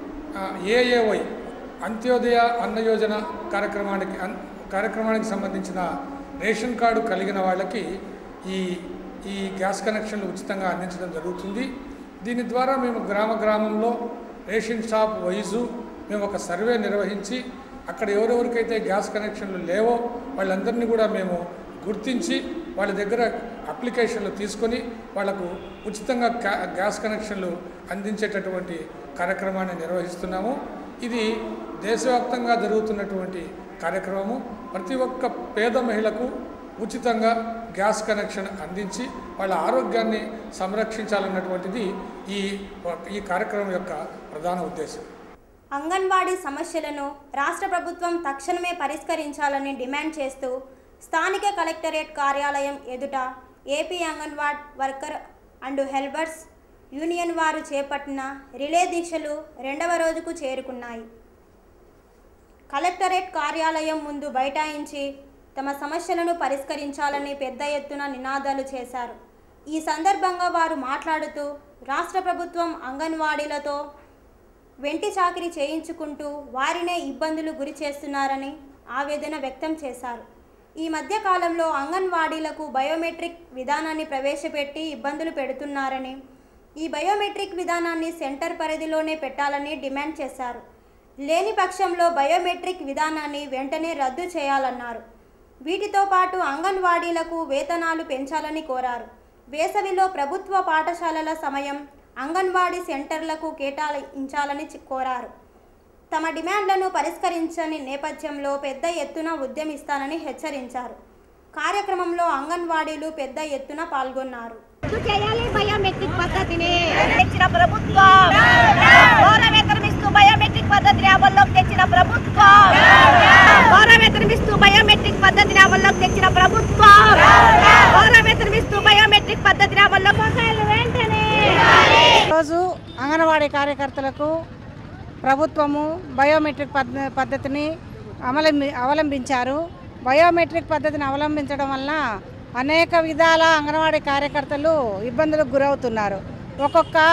ఏఏవై అంత్యోదయ అన్న యోజన కార్యక్రమానికి కార్యక్రమానికి సంబంధించిన రేషన్ కార్డు కలిగిన వాళ్ళకి ఈ ఈ గ్యాస్ కనెక్షన్లు ఉచితంగా అందించడం జరుగుతుంది. దీని ద్వారా మేము గ్రామ గ్రామంలో రేషన్ షాప్ వైజు మేము ఒక సర్వే నిర్వహించి అక్కడ ఎవరెవరికైతే గ్యాస్ కనెక్షన్లు లేవో వాళ్ళందరినీ కూడా మేము గుర్తించి వాళ్ళ దగ్గర అప్లికేషన్లు తీసుకొని వాళ్లకు ఉచితంగా గ్యాస్ కనెక్షన్లు అందించేటటువంటి కార్యక్రమాన్ని నిర్వహిస్తున్నాము. ఇది దేశవ్యాప్తంగా జరుగుతున్నటువంటి కార్యక్రమము. ప్రతి ఒక్క పేద మహిళకు ఉచితంగా గ్యాస్ కనెక్షన్ అందించి వాళ్ళ ఆరోగ్యాన్ని సంరక్షించాలన్నటువంటిది ఈ ఈ కార్యక్రమం యొక్క ప్రధాన ఉద్దేశం. అంగన్వాడీ సమస్యలను రాష్ట్ర ప్రభుత్వం తక్షణమే పరిష్కరించాలని డిమాండ్ చేస్తూ స్థానిక కలెక్టరేట్ కార్యాలయం ఎదుట AP anganwadi worker and helpers union వారు చేపట్టిన రిలే దీక్షలు రెండవ రోజుకు చేరుకున్నాయి. కలెక్టరేట్ కార్యాలయం ముందు బైఠాయించి తమ సమస్యలను పరిష్కరించాలని పెద్ద ఎత్తున నినాదాలు చేశారు. ఈ సందర్భంగా వారు మాట్లాడుతూ రాష్ట్ర ప్రభుత్వం అంగన్వాడీలతో వెంటి చాకిరీ చేయించుకుంటూ వారినే ఇబ్బందులు గురి చేస్తున్నారని ఆవేదన వ్యక్తం చేశారు. ఈ మధ్య కాలంలో అంగన్వాడీలకు బయోమెట్రిక్ విధానాన్ని ప్రవేశపెట్టి ఇబ్బందులు పెడుతున్నారని, ఈ బయోమెట్రిక్ విధానాన్ని సెంటర్ పరిధిలోనే పెట్టాలని డిమాండ్ చేశారు. లేని పక్షంలో బయోమెట్రిక్ విధానాన్ని వెంటనే రద్దు చేయాలన్నారు. వీటితో పాటు అంగన్వాడీలకు వేతనాలు పెంచాలని కోరారు. వేసవిలో ప్రభుత్వ పాఠశాలల సమయం అంగన్వాడీ సెంటర్లకు కేటాయించాలని కోరారు. తమ డిమాండ్లను పరిష్కరించని నేపథ్యంలో పెద్ద ఎత్తున ఉద్యమిస్తానని హెచ్చరించారు. కార్యక్రమంలో అంగన్వాడీలు పెద్ద ఎత్తున పాల్గొన్నారు. బయోమెట్రిక్ పద్ధతిని తెచ్చిన ప్రభుత్వం, గౌరవేతనమిస్తూ బయోమెట్రిక్ పద్ధతిని అమల్లోకి తెచ్చిన ప్రభుత్వం, గౌరవేతనమిస్తూ బయోమెట్రిక్ పద్ధతిని అమల్లోకి తెచ్చిన ప్రభుత్వం, గౌరవేతనమిస్తూ బయోమెట్రిక్ పద్ధతిని అమల్లోకి వెంటనే. ఈరోజు అంగన్వాడీ కార్యకర్తలకు ప్రభుత్వము బయోమెట్రిక్ పద్ధతిని అవలంబి అవలంబించారు. బయోమెట్రిక్ పద్ధతిని అవలంబించడం వలన అనేక విధాల అంగన్వాడీ కార్యకర్తలు ఇబ్బందులకు గురవుతున్నారు. ఒక్కొక్క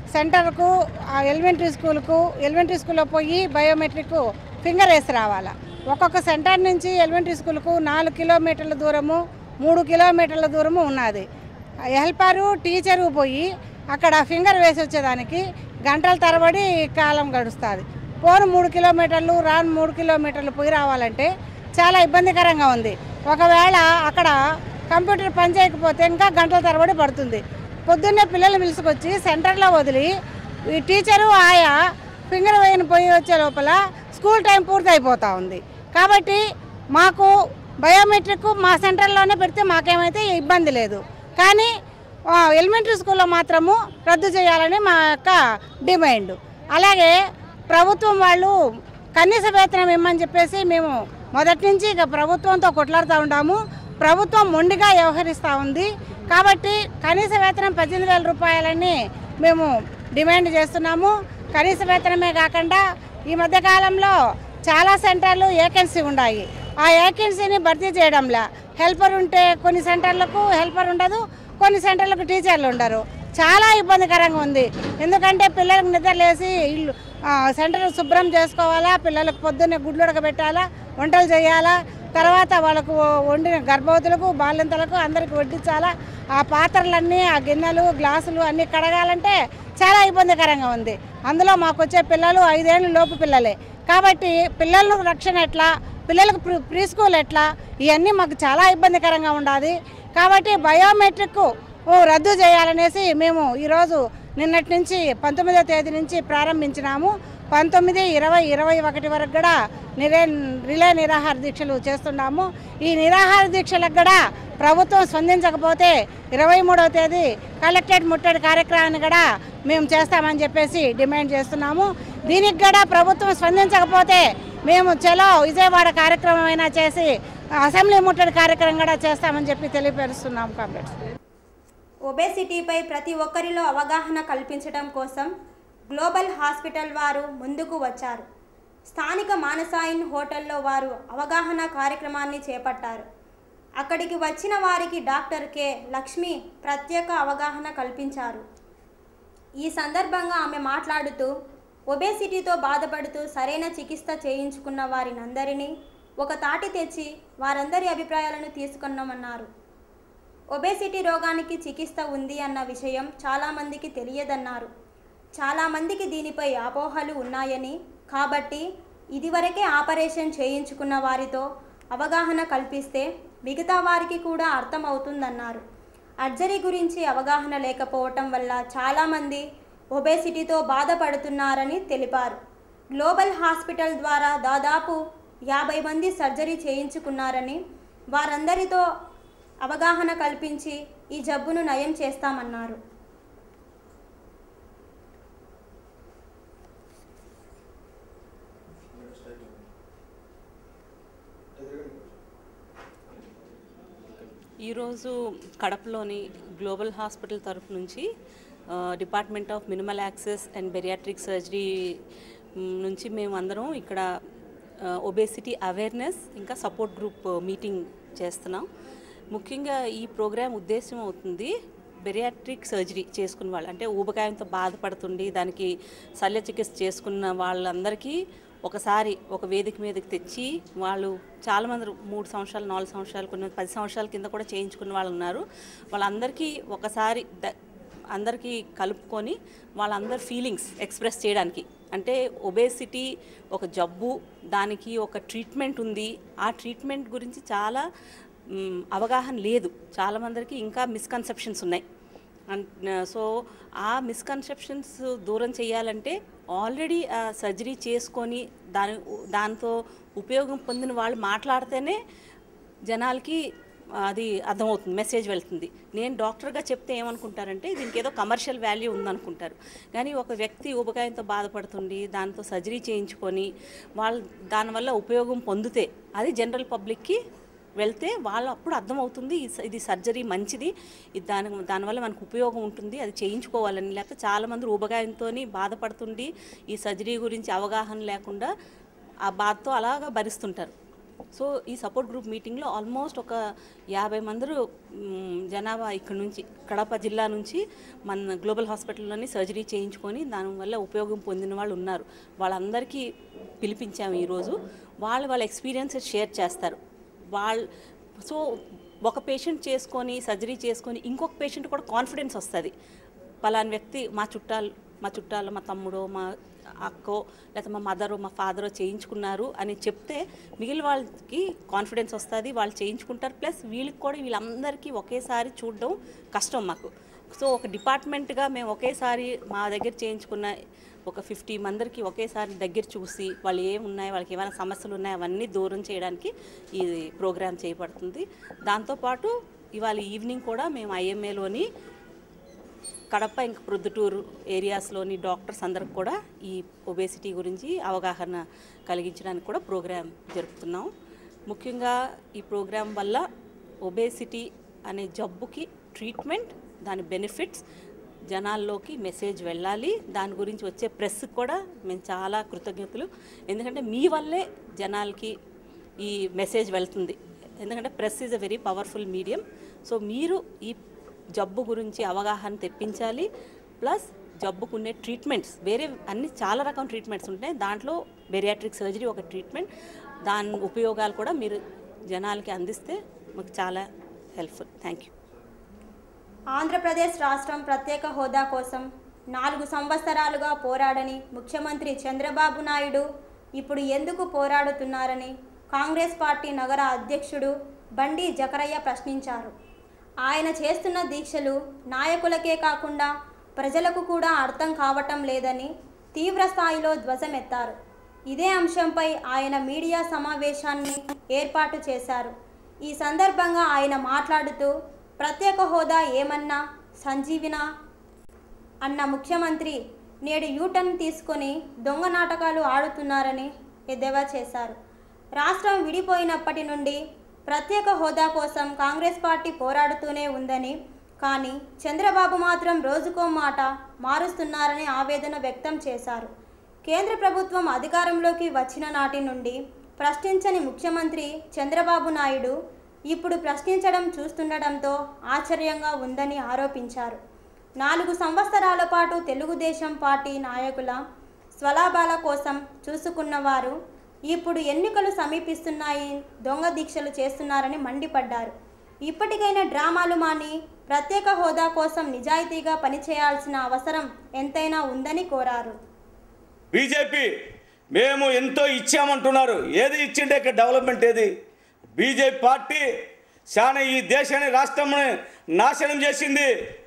సెంటర్కు ఎలిమెంటరీ స్కూల్కు ఎలిమెంటరీ స్కూల్లో పోయి బయోమెట్రిక్ ఫింగర్ వేసి రావాలా. ఒక్కొక్క సెంటర్ నుంచి ఎలిమెంటరీ స్కూల్కు నాలుగు కిలోమీటర్ల దూరము మూడు కిలోమీటర్ల దూరము ఉన్నది. హెల్పరు టీచరు పోయి అక్కడ ఫింగర్ వేసి వచ్చేదానికి గంటల తరబడి కాలం గడుస్తుంది. పోను మూడు కిలోమీటర్లు రాను మూడు కిలోమీటర్లు పోయి రావాలంటే చాలా ఇబ్బందికరంగా ఉంది. ఒకవేళ అక్కడ కంప్యూటర్ పని చేయకపోతే ఇంకా గంటల తరబడి పడుతుంది. పొద్దున్నే పిల్లలు పిలుచుకొచ్చి సెంటర్లో వదిలి ఈ టీచరు ఆయా ఫింగర్ వేయని పోయి వచ్చే లోపల స్కూల్ టైం పూర్తి అయిపోతూ ఉంది. కాబట్టి మాకు బయోమెట్రిక్ మా సెంటర్లోనే పెడితే మాకేమైతే ఇబ్బంది లేదు. కానీ ఎలిమెంటరీ స్కూల్లో మాత్రము రద్దు చేయాలని మా యొక్క డిమాండ్. అలాగే ప్రభుత్వం వాళ్ళు కనీస వేతనం ఇమ్మని చెప్పేసి మేము మొదటి నుంచి ఇక ప్రభుత్వంతో కొట్లాడుతూ ఉంటాము. ప్రభుత్వం మొండిగా వ్యవహరిస్తూ ఉంది. కాబట్టి కనీస వేతనం పద్దెనిమిది వేల రూపాయలని మేము డిమాండ్ చేస్తున్నాము. కనీస వేతనమే కాకుండా ఈ మధ్యకాలంలో చాలా సెంటర్లు వేకెన్సీ ఉన్నాయి. ఆ వేకెన్సీని భర్తీ చేయడంలా హెల్పర్ ఉంటే కొన్ని సెంటర్లకు హెల్పర్ ఉండదు, కొన్ని సెంటర్లకు టీచర్లు ఉండరు. చాలా ఇబ్బందికరంగా ఉంది. ఎందుకంటే పిల్లలకు నిద్రలేసి ఇల్లు సెంటర్ శుభ్రం చేసుకోవాలా, పిల్లలకు పొద్దున్నే గుడ్లు ఉడకబెట్టాలా, వంటలు చేయాలా, తర్వాత వాళ్ళకు వండిన గర్భవతులకు బాలింతలకు అందరికీ వడ్డించాలా. ఆ పాత్రలన్నీ ఆ గిన్నెలు గ్లాసులు అన్నీ కడగాలంటే చాలా ఇబ్బందికరంగా ఉంది. అందులో మాకు వచ్చే పిల్లలు ఐదేళ్ళు లోపు పిల్లలే. కాబట్టి పిల్లలకు రక్షణ ఎట్లా, పిల్లలకు ప్రీ ప్రీ స్కూల్ ఎట్లా, ఇవన్నీ మాకు చాలా ఇబ్బందికరంగా ఉండాలి. కాబట్టి బయోమెట్రిక్ రద్దు చేయాలనేసి మేము ఈరోజు నిన్నటి నుంచి పంతొమ్మిదో తేదీ నుంచి ప్రారంభించినాము. పంతొమ్మిది ఇరవై ఇరవై ఒకటి వరకు కూడా నిరే రిలే నిరాహార దీక్షలు చేస్తున్నాము. ఈ నిరాహార దీక్షలకు కూడా ప్రభుత్వం స్పందించకపోతే ఇరవై మూడవ తేదీ కలెక్టరేట్ ముట్టడి కార్యక్రమాన్ని కూడా మేము చేస్తామని చెప్పేసి డిమాండ్ చేస్తున్నాము. దీనికి కూడా ప్రభుత్వం స్పందించకపోతే మేము చలో విజయవాడ కార్యక్రమం అయినా చేసి అసెంబ్లీ ముట్టడి కార్యక్రమం కూడా చేస్తామని చెప్పి తెలియపరుస్తున్నాం. కాంగ్రెస్ ఒబేసిటీపై ప్రతి ఒక్కరిలో అవగాహన కల్పించడం కోసం గ్లోబల్ హాస్పిటల్ వారు ముందుకు వచ్చారు. స్థానిక మానసాయిన్ హోటల్లో వారు అవగాహన కార్యక్రమాన్ని చేపట్టారు. అక్కడికి వచ్చిన వారికి డాక్టర్ కె లక్ష్మి ప్రత్యేక అవగాహన కల్పించారు. ఈ సందర్భంగా ఆమె మాట్లాడుతూ ఒబేసిటీతో బాధపడుతూ సరైన చికిత్స చేయించుకున్న వారినందరినీ ఒక తాటి తెచ్చి వారందరి అభిప్రాయాలను తీసుకున్నామన్నారు. ఒబేసిటీ రోగానికి చికిత్స ఉంది అన్న విషయం చాలామందికి తెలియదన్నారు. చాలామందికి దీనిపై అపోహలు ఉన్నాయని, కాబట్టి ఇదివరకే ఆపరేషన్ చేయించుకున్న వారితో అవగాహన కల్పిస్తే మిగతా వారికి కూడా అర్థమవుతుందన్నారు. అర్జరీ గురించి అవగాహన లేకపోవటం వల్ల చాలామంది ఒబేసిటీతో బాధపడుతున్నారని తెలిపారు. గ్లోబల్ హాస్పిటల్ ద్వారా దాదాపు యాభై మంది సర్జరీ చేయించుకున్నారని, వారందరితో అవగాహన కల్పించి ఈ జబ్బును నయం చేస్తామన్నారు. ఈరోజు కడపలోని గ్లోబల్ హాస్పిటల్ తరఫు నుంచి department of minimal access and bariatric surgery నుంచి మేము అందరం ఇక్కడ ఒబేసిటీ అవేర్నెస్ ఇంకా సపోర్ట్ గ్రూప్ మీటింగ్ చేస్తున్నాం. ముఖ్యంగా ఈ ప్రోగ్రాం ఉద్దేశం అవుతుంది బెరియాట్రిక్ సర్జరీ చేసుకున్న వాళ్ళు, అంటే ఊబకాయంతో బాధపడుతుండి దానికి శల్య చికిత్స చేసుకున్న వాళ్ళందరికీ ఒకసారి ఒక వేదిక మీదకి తెచ్చి వాళ్ళు చాలామంది మూడు సంవత్సరాలు నాలుగు సంవత్సరాలు కొన్ని పది సంవత్సరాల కింద కూడా చేయించుకున్న వాళ్ళు ఉన్నారు. వాళ్ళందరికీ ఒకసారి ద అందరికీ కలుపుకొని వాళ్ళందరి ఫీలింగ్స్ ఎక్స్ప్రెస్ చేయడానికి, అంటే ఒబేసిటీ ఒక జబ్బు, దానికి ఒక ట్రీట్మెంట్ ఉంది, ఆ ట్రీట్మెంట్ గురించి చాలా అవగాహన లేదు. చాలామందికి ఇంకా మిస్కన్సెప్షన్స్ ఉన్నాయి. సో ఆ మిస్కన్సెప్షన్స్ దూరం చేయాలంటే ఆల్రెడీ సర్జరీ చేసుకొని దాని దాంతో ఉపయోగం పొందిన వాళ్ళు మాట్లాడితేనే జనాలకి అది అర్థమవుతుంది, మెసేజ్ వెళ్తుంది. నేను డాక్టర్గా చెప్తే ఏమనుకుంటారంటే దీనికి ఏదో కమర్షియల్ వాల్యూ ఉందనుకుంటారు. కానీ ఒక వ్యక్తి ఊబకాయంతో బాధపడుతుండి దాంతో సర్జరీ చేయించుకొని వాళ్ళు దానివల్ల ఉపయోగం పొందితే అది జనరల్ పబ్లిక్కి వెళ్తే వాళ్ళు అప్పుడు అర్థమవుతుంది ఇది సర్జరీ మంచిది, ఇది దాని దానివల్ల మనకు ఉపయోగం ఉంటుంది, అది చేయించుకోవాలని. లేకపోతే చాలామంది ఊబకాయంతో బాధపడుతుండి ఈ సర్జరీ గురించి అవగాహన లేకుండా ఆ బాధతో అలాగా భరిస్తుంటారు. సో ఈ సపోర్ట్ గ్రూప్ మీటింగ్లో ఆల్మోస్ట్ ఒక యాభై మంది జనాభా ఇక్కడ నుంచి కడప జిల్లా నుంచి మన గ్లోబల్ హాస్పిటల్లోని సర్జరీ చేయించుకొని దానివల్ల ఉపయోగం పొందిన వాళ్ళు ఉన్నారు. వాళ్ళందరికీ పిలిపించాము ఈరోజు. వాళ్ళు వాళ్ళ ఎక్స్పీరియన్సెస్ షేర్ చేస్తారు. వాళ్ళు సో ఒక పేషెంట్ చేసుకొని సర్జరీ చేసుకొని ఇంకొక పేషెంట్ కూడా కాన్ఫిడెన్స్ వస్తుంది. పలానా వ్యక్తి మా చుట్టాలు మా చుట్టాలు మా తమ్ముడో మా అక్కో లేకపోతే మా మదరో మా ఫాదరో చేయించుకున్నారు అని చెప్తే మిగిలిన వాళ్ళకి కాన్ఫిడెన్స్ వస్తుంది, వాళ్ళు చేయించుకుంటారు. ప్లస్ వీళ్ళకి కూడా వీళ్ళందరికీ ఒకేసారి చూడడం కష్టం మాకు. సో ఒక డిపార్ట్మెంట్గా మేము ఒకేసారి మా దగ్గర చేయించుకున్న ఒక ఫిఫ్టీ మందికి ఒకేసారి దగ్గర చూసి వాళ్ళు ఏమున్నాయి, వాళ్ళకి ఏమైనా సమస్యలు ఉన్నాయి అవన్నీ దూరం చేయడానికి ఈ ప్రోగ్రాం చేయబడుతుంది. దాంతోపాటు ఇవాళ ఈవినింగ్ కూడా మేము ఐఎంఏలోని కడప ఇంక ప్రొద్దుటూరు ఏరియాస్లోని డాక్టర్స్ అందరికి కూడా ఈ ఒబేసిటీ గురించి అవగాహన కలిగించడానికి కూడా ప్రోగ్రాం జరుపుతున్నాం. ముఖ్యంగా ఈ ప్రోగ్రాం వల్ల ఒబేసిటీ అనే జబ్బుకి ట్రీట్మెంట్, దాని బెనిఫిట్స్ జనాల్లోకి మెసేజ్ వెళ్ళాలి. దాని గురించి వచ్చే ప్రెస్కి కూడా మేము చాలా కృతజ్ఞతలు. ఎందుకంటే మీ వల్లే జనాలకి ఈ మెసేజ్ వెళ్తుంది. ఎందుకంటే press is a very powerful medium. So మీరు ఈ జబ్బు గురించి అవగాహన తెప్పించాలి. ప్లస్ జబ్బుకునే ట్రీట్మెంట్స్ వేరే అన్ని చాలా రకం ట్రీట్మెంట్స్ ఉంటాయి. దాంట్లో బెరియాట్రిక్ సర్జరీ ఒక ట్రీట్మెంట్. దాని ఉపయోగాలు కూడా మీరు జనాలకి అందిస్తే మాకు చాలా హెల్ప్ఫుల్. Thank you. ఆంధ్రప్రదేశ్ రాష్ట్రం ప్రత్యేక హోదా కోసం నాలుగు సంవత్సరాలుగా పోరాడని ముఖ్యమంత్రి చంద్రబాబు నాయుడు ఇప్పుడు ఎందుకు పోరాడుతున్నారని కాంగ్రెస్ పార్టీ నగర అధ్యక్షుడు బండి జకరయ్య ప్రశ్నించారు. ఆయన చేస్తున్న దీక్షలు నాయకులకే కాకుండా ప్రజలకు కూడా అర్థం కావటం లేదని తీవ్ర స్థాయిలో ధ్వజమెత్తారు. ఇదే అంశంపై ఆయన మీడియా సమావేశాన్ని ఏర్పాటు చేశారు. ఈ సందర్భంగా ఆయన మాట్లాడుతూ ప్రత్యేక హోదా ఏమన్నా సంజీవినా అన్న ముఖ్యమంత్రి నేడు యూటర్న్ తీసుకొని దొంగ నాటకాలు ఆడుతున్నారని ఎద్దేవా చేశారు. రాష్ట్రం విడిపోయినప్పటి నుండి ప్రత్యేక హోదా కోసం కాంగ్రెస్ పార్టీ పోరాడుతూనే ఉందని, కానీ చంద్రబాబు మాత్రం రోజుకో మాట మారుస్తున్నారని ఆవేదన వ్యక్తం చేశారు. కేంద్ర ప్రభుత్వం అధికారంలోకి వచ్చిన నాటి నుండి ప్రశ్నించని ముఖ్యమంత్రి చంద్రబాబు నాయుడు ఇప్పుడు ప్రశ్నించడం చూస్తుండటంతో ఆశ్చర్యంగా ఉందని ఆరోపించారు. నాలుగు సంవత్సరాల పాటు తెలుగుదేశం పార్టీ నాయకుల స్వలాభాల కోసం చూసుకున్నవారు ఇప్పుడు ఎన్నికలు సమీపిస్తున్నాయి దొంగ దీక్షలు చేస్తున్నారని మండిపడ్డారు. ఇప్పటికైనా డ్రామాలు మాని ప్రత్యేక హోదా కోసం నిజాయితీగా పనిచేయాల్సిన అవసరం ఎంతైనా ఉందని కోరారు. బీజేపీ మేము ఎంతో ఇచ్చామంటున్నారు. ఏది ఇచ్చిండే ఇక్కడ డెవలప్మెంట్ ఏది? బీజేపీ పార్టీ చాలా ఈ దేశాన్ని రాష్ట్రాన్ని నాశనం చేసింది.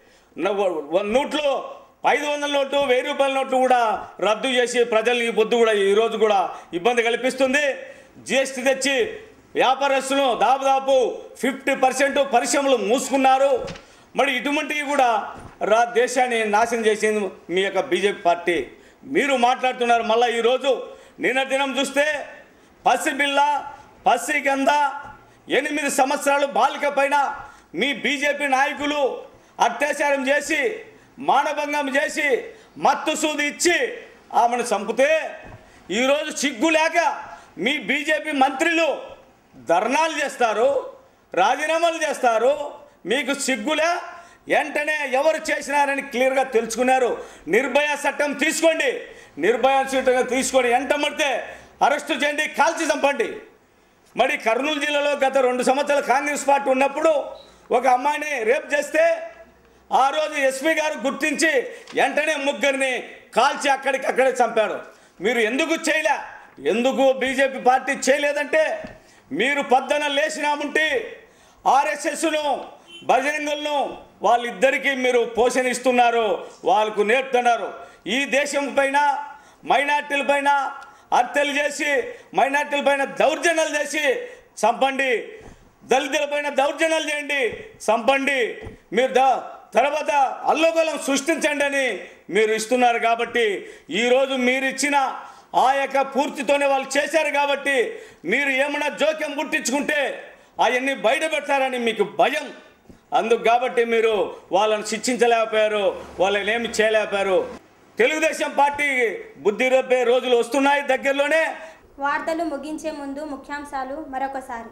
నోట్లు ఐదు వందల నోటు వెయ్యి రూపాయల నోట్లు కూడా రద్దు చేసి ప్రజల్ని పొద్దు కూడా ఈరోజు కూడా ఇబ్బంది కల్పిస్తుంది. జిఎస్టీ తెచ్చి వ్యాపారస్తులు దాదాపు ఫిఫ్టీ పర్సెంట్ పరిశ్రమలు మూసుకున్నారు. మరి ఇటువంటివి కూడా రా దేశాన్ని నాశనం చేసింది మీ యొక్క బీజేపీ పార్టీ. మీరు మాట్లాడుతున్నారు మళ్ళీ ఈరోజు. నిన్న దినం చూస్తే పసి బిల్ల పసి గంధ ఎనిమిది సంవత్సరాలు బాలిక పైన మీ బీజేపీ నాయకులు అత్యాచారం చేసి మానభంగం చేసి మత్తు సూది ఇచ్చి ఆమెను చంపితే ఈరోజు సిగ్గు లేక మీ బీజేపీ మంత్రులు ధర్నాలు చేస్తారు, రాజీనామాలు చేస్తారు. మీకు సిగ్గులే? వెంటనే ఎవరు చేసినారని క్లియర్గా తెలుసుకున్నారు. నిర్భయ చట్టం తీసుకోండి, నిర్భయ చట్టం తీసుకొని వెంటబడితే అరెస్టు చేయండి, కాల్చి చంపండి. మరి కర్నూలు జిల్లాలో గత రెండు సంవత్సరాలు కాంగ్రెస్ పార్టీ ఉన్నప్పుడు ఒక అమ్మాయిని రేప్ చేస్తే ఆ రోజు ఎస్పీ గారు గుర్తించి వెంటనే ముగ్గురిని కాల్చి అక్కడికక్కడే చంపారు. మీరు ఎందుకు చేయలే? ఎందుకు బీజేపీ పార్టీ చేయలేదంటే మీరు పొద్దున లేచినాముంటే ఆర్ఎస్ఎస్ను బజరంగులను వాళ్ళిద్దరికీ మీరు పోషణ ఇస్తున్నారు, వాళ్ళకు నేర్పుతున్నారు. ఈ దేశం పైన మైనార్టీల పైన హత్యలు చేసి మైనార్టీల పైన దౌర్జన్యాలు చేసి చంపండి, దళితుల పైన దౌర్జన్యాలు చేయండి, చంపండి. మీరు ద తర్వాత అల్లోగలం సృష్టించండి అని మీరు ఇస్తున్నారు. కాబట్టి ఈరోజు మీరు ఇచ్చిన ఆ యొక్క పూర్తితోనే వాళ్ళు చేశారు. కాబట్టి మీరు ఏమైనా జోక్యం పుట్టించుకుంటే అవన్నీ బయట పెడతారని మీకు భయం. అందుకు కాబట్టి మీరు వాళ్ళని శిక్షించలేకపోయారు, వాళ్ళని ఏమి చేయలేకపోయారు. తెలుగుదేశం పార్టీ బుద్ధి రేపే రోజులు వస్తున్నాయి దగ్గరలోనే. వార్తలు ముగించే ముందు ముఖ్యాంశాలు మరొకసారి.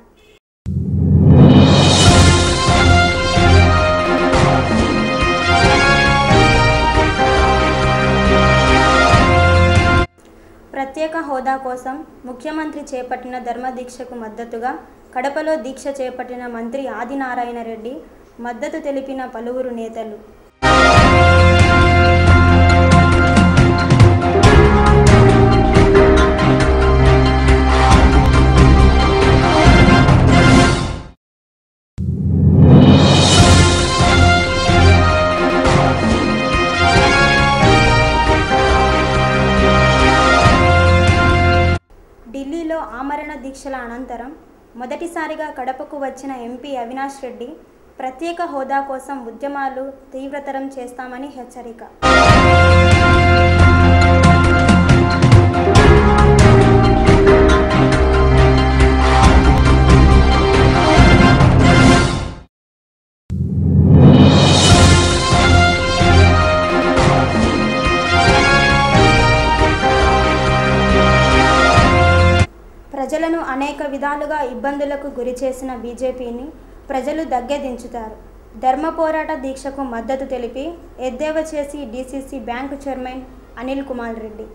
ప్రత్యేక హోదా కోసం ముఖ్యమంత్రి చేపట్టిన ధర్మదీక్షకు మద్దతుగా కడపలో దీక్ష చేపట్టిన మంత్రి ఆదినారాయణ రెడ్డి, మద్దతు తెలిపిన పలువురు నేతలు. ఢిల్లీలో ఆమరణ దీక్షల అనంతరం మొదటిసారిగా కడపకు వచ్చిన ఎంపీ అవినాష్ రెడ్డి ప్రత్యేక హోదా కోసం ఉద్యమాలు తీవ్రతరం చేస్తామని హెచ్చరిక. ప్రజలను అనేక విధాలుగా ఇబ్బందులకు గురి చేసిన బీజేపీని ప్రజలు దగ్గెదించుతారు. ధర్మ పోరాట దీక్షకు మద్దతు తెలిపి ఎద్దేవా చేసి DCC bank chairman Anil Kumar Reddy.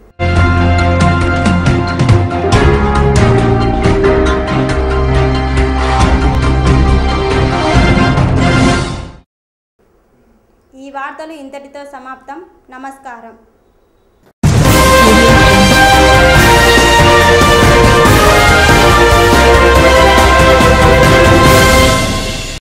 ఈ వార్తలు ఇంతటితో సమాప్తం. నమస్కారం.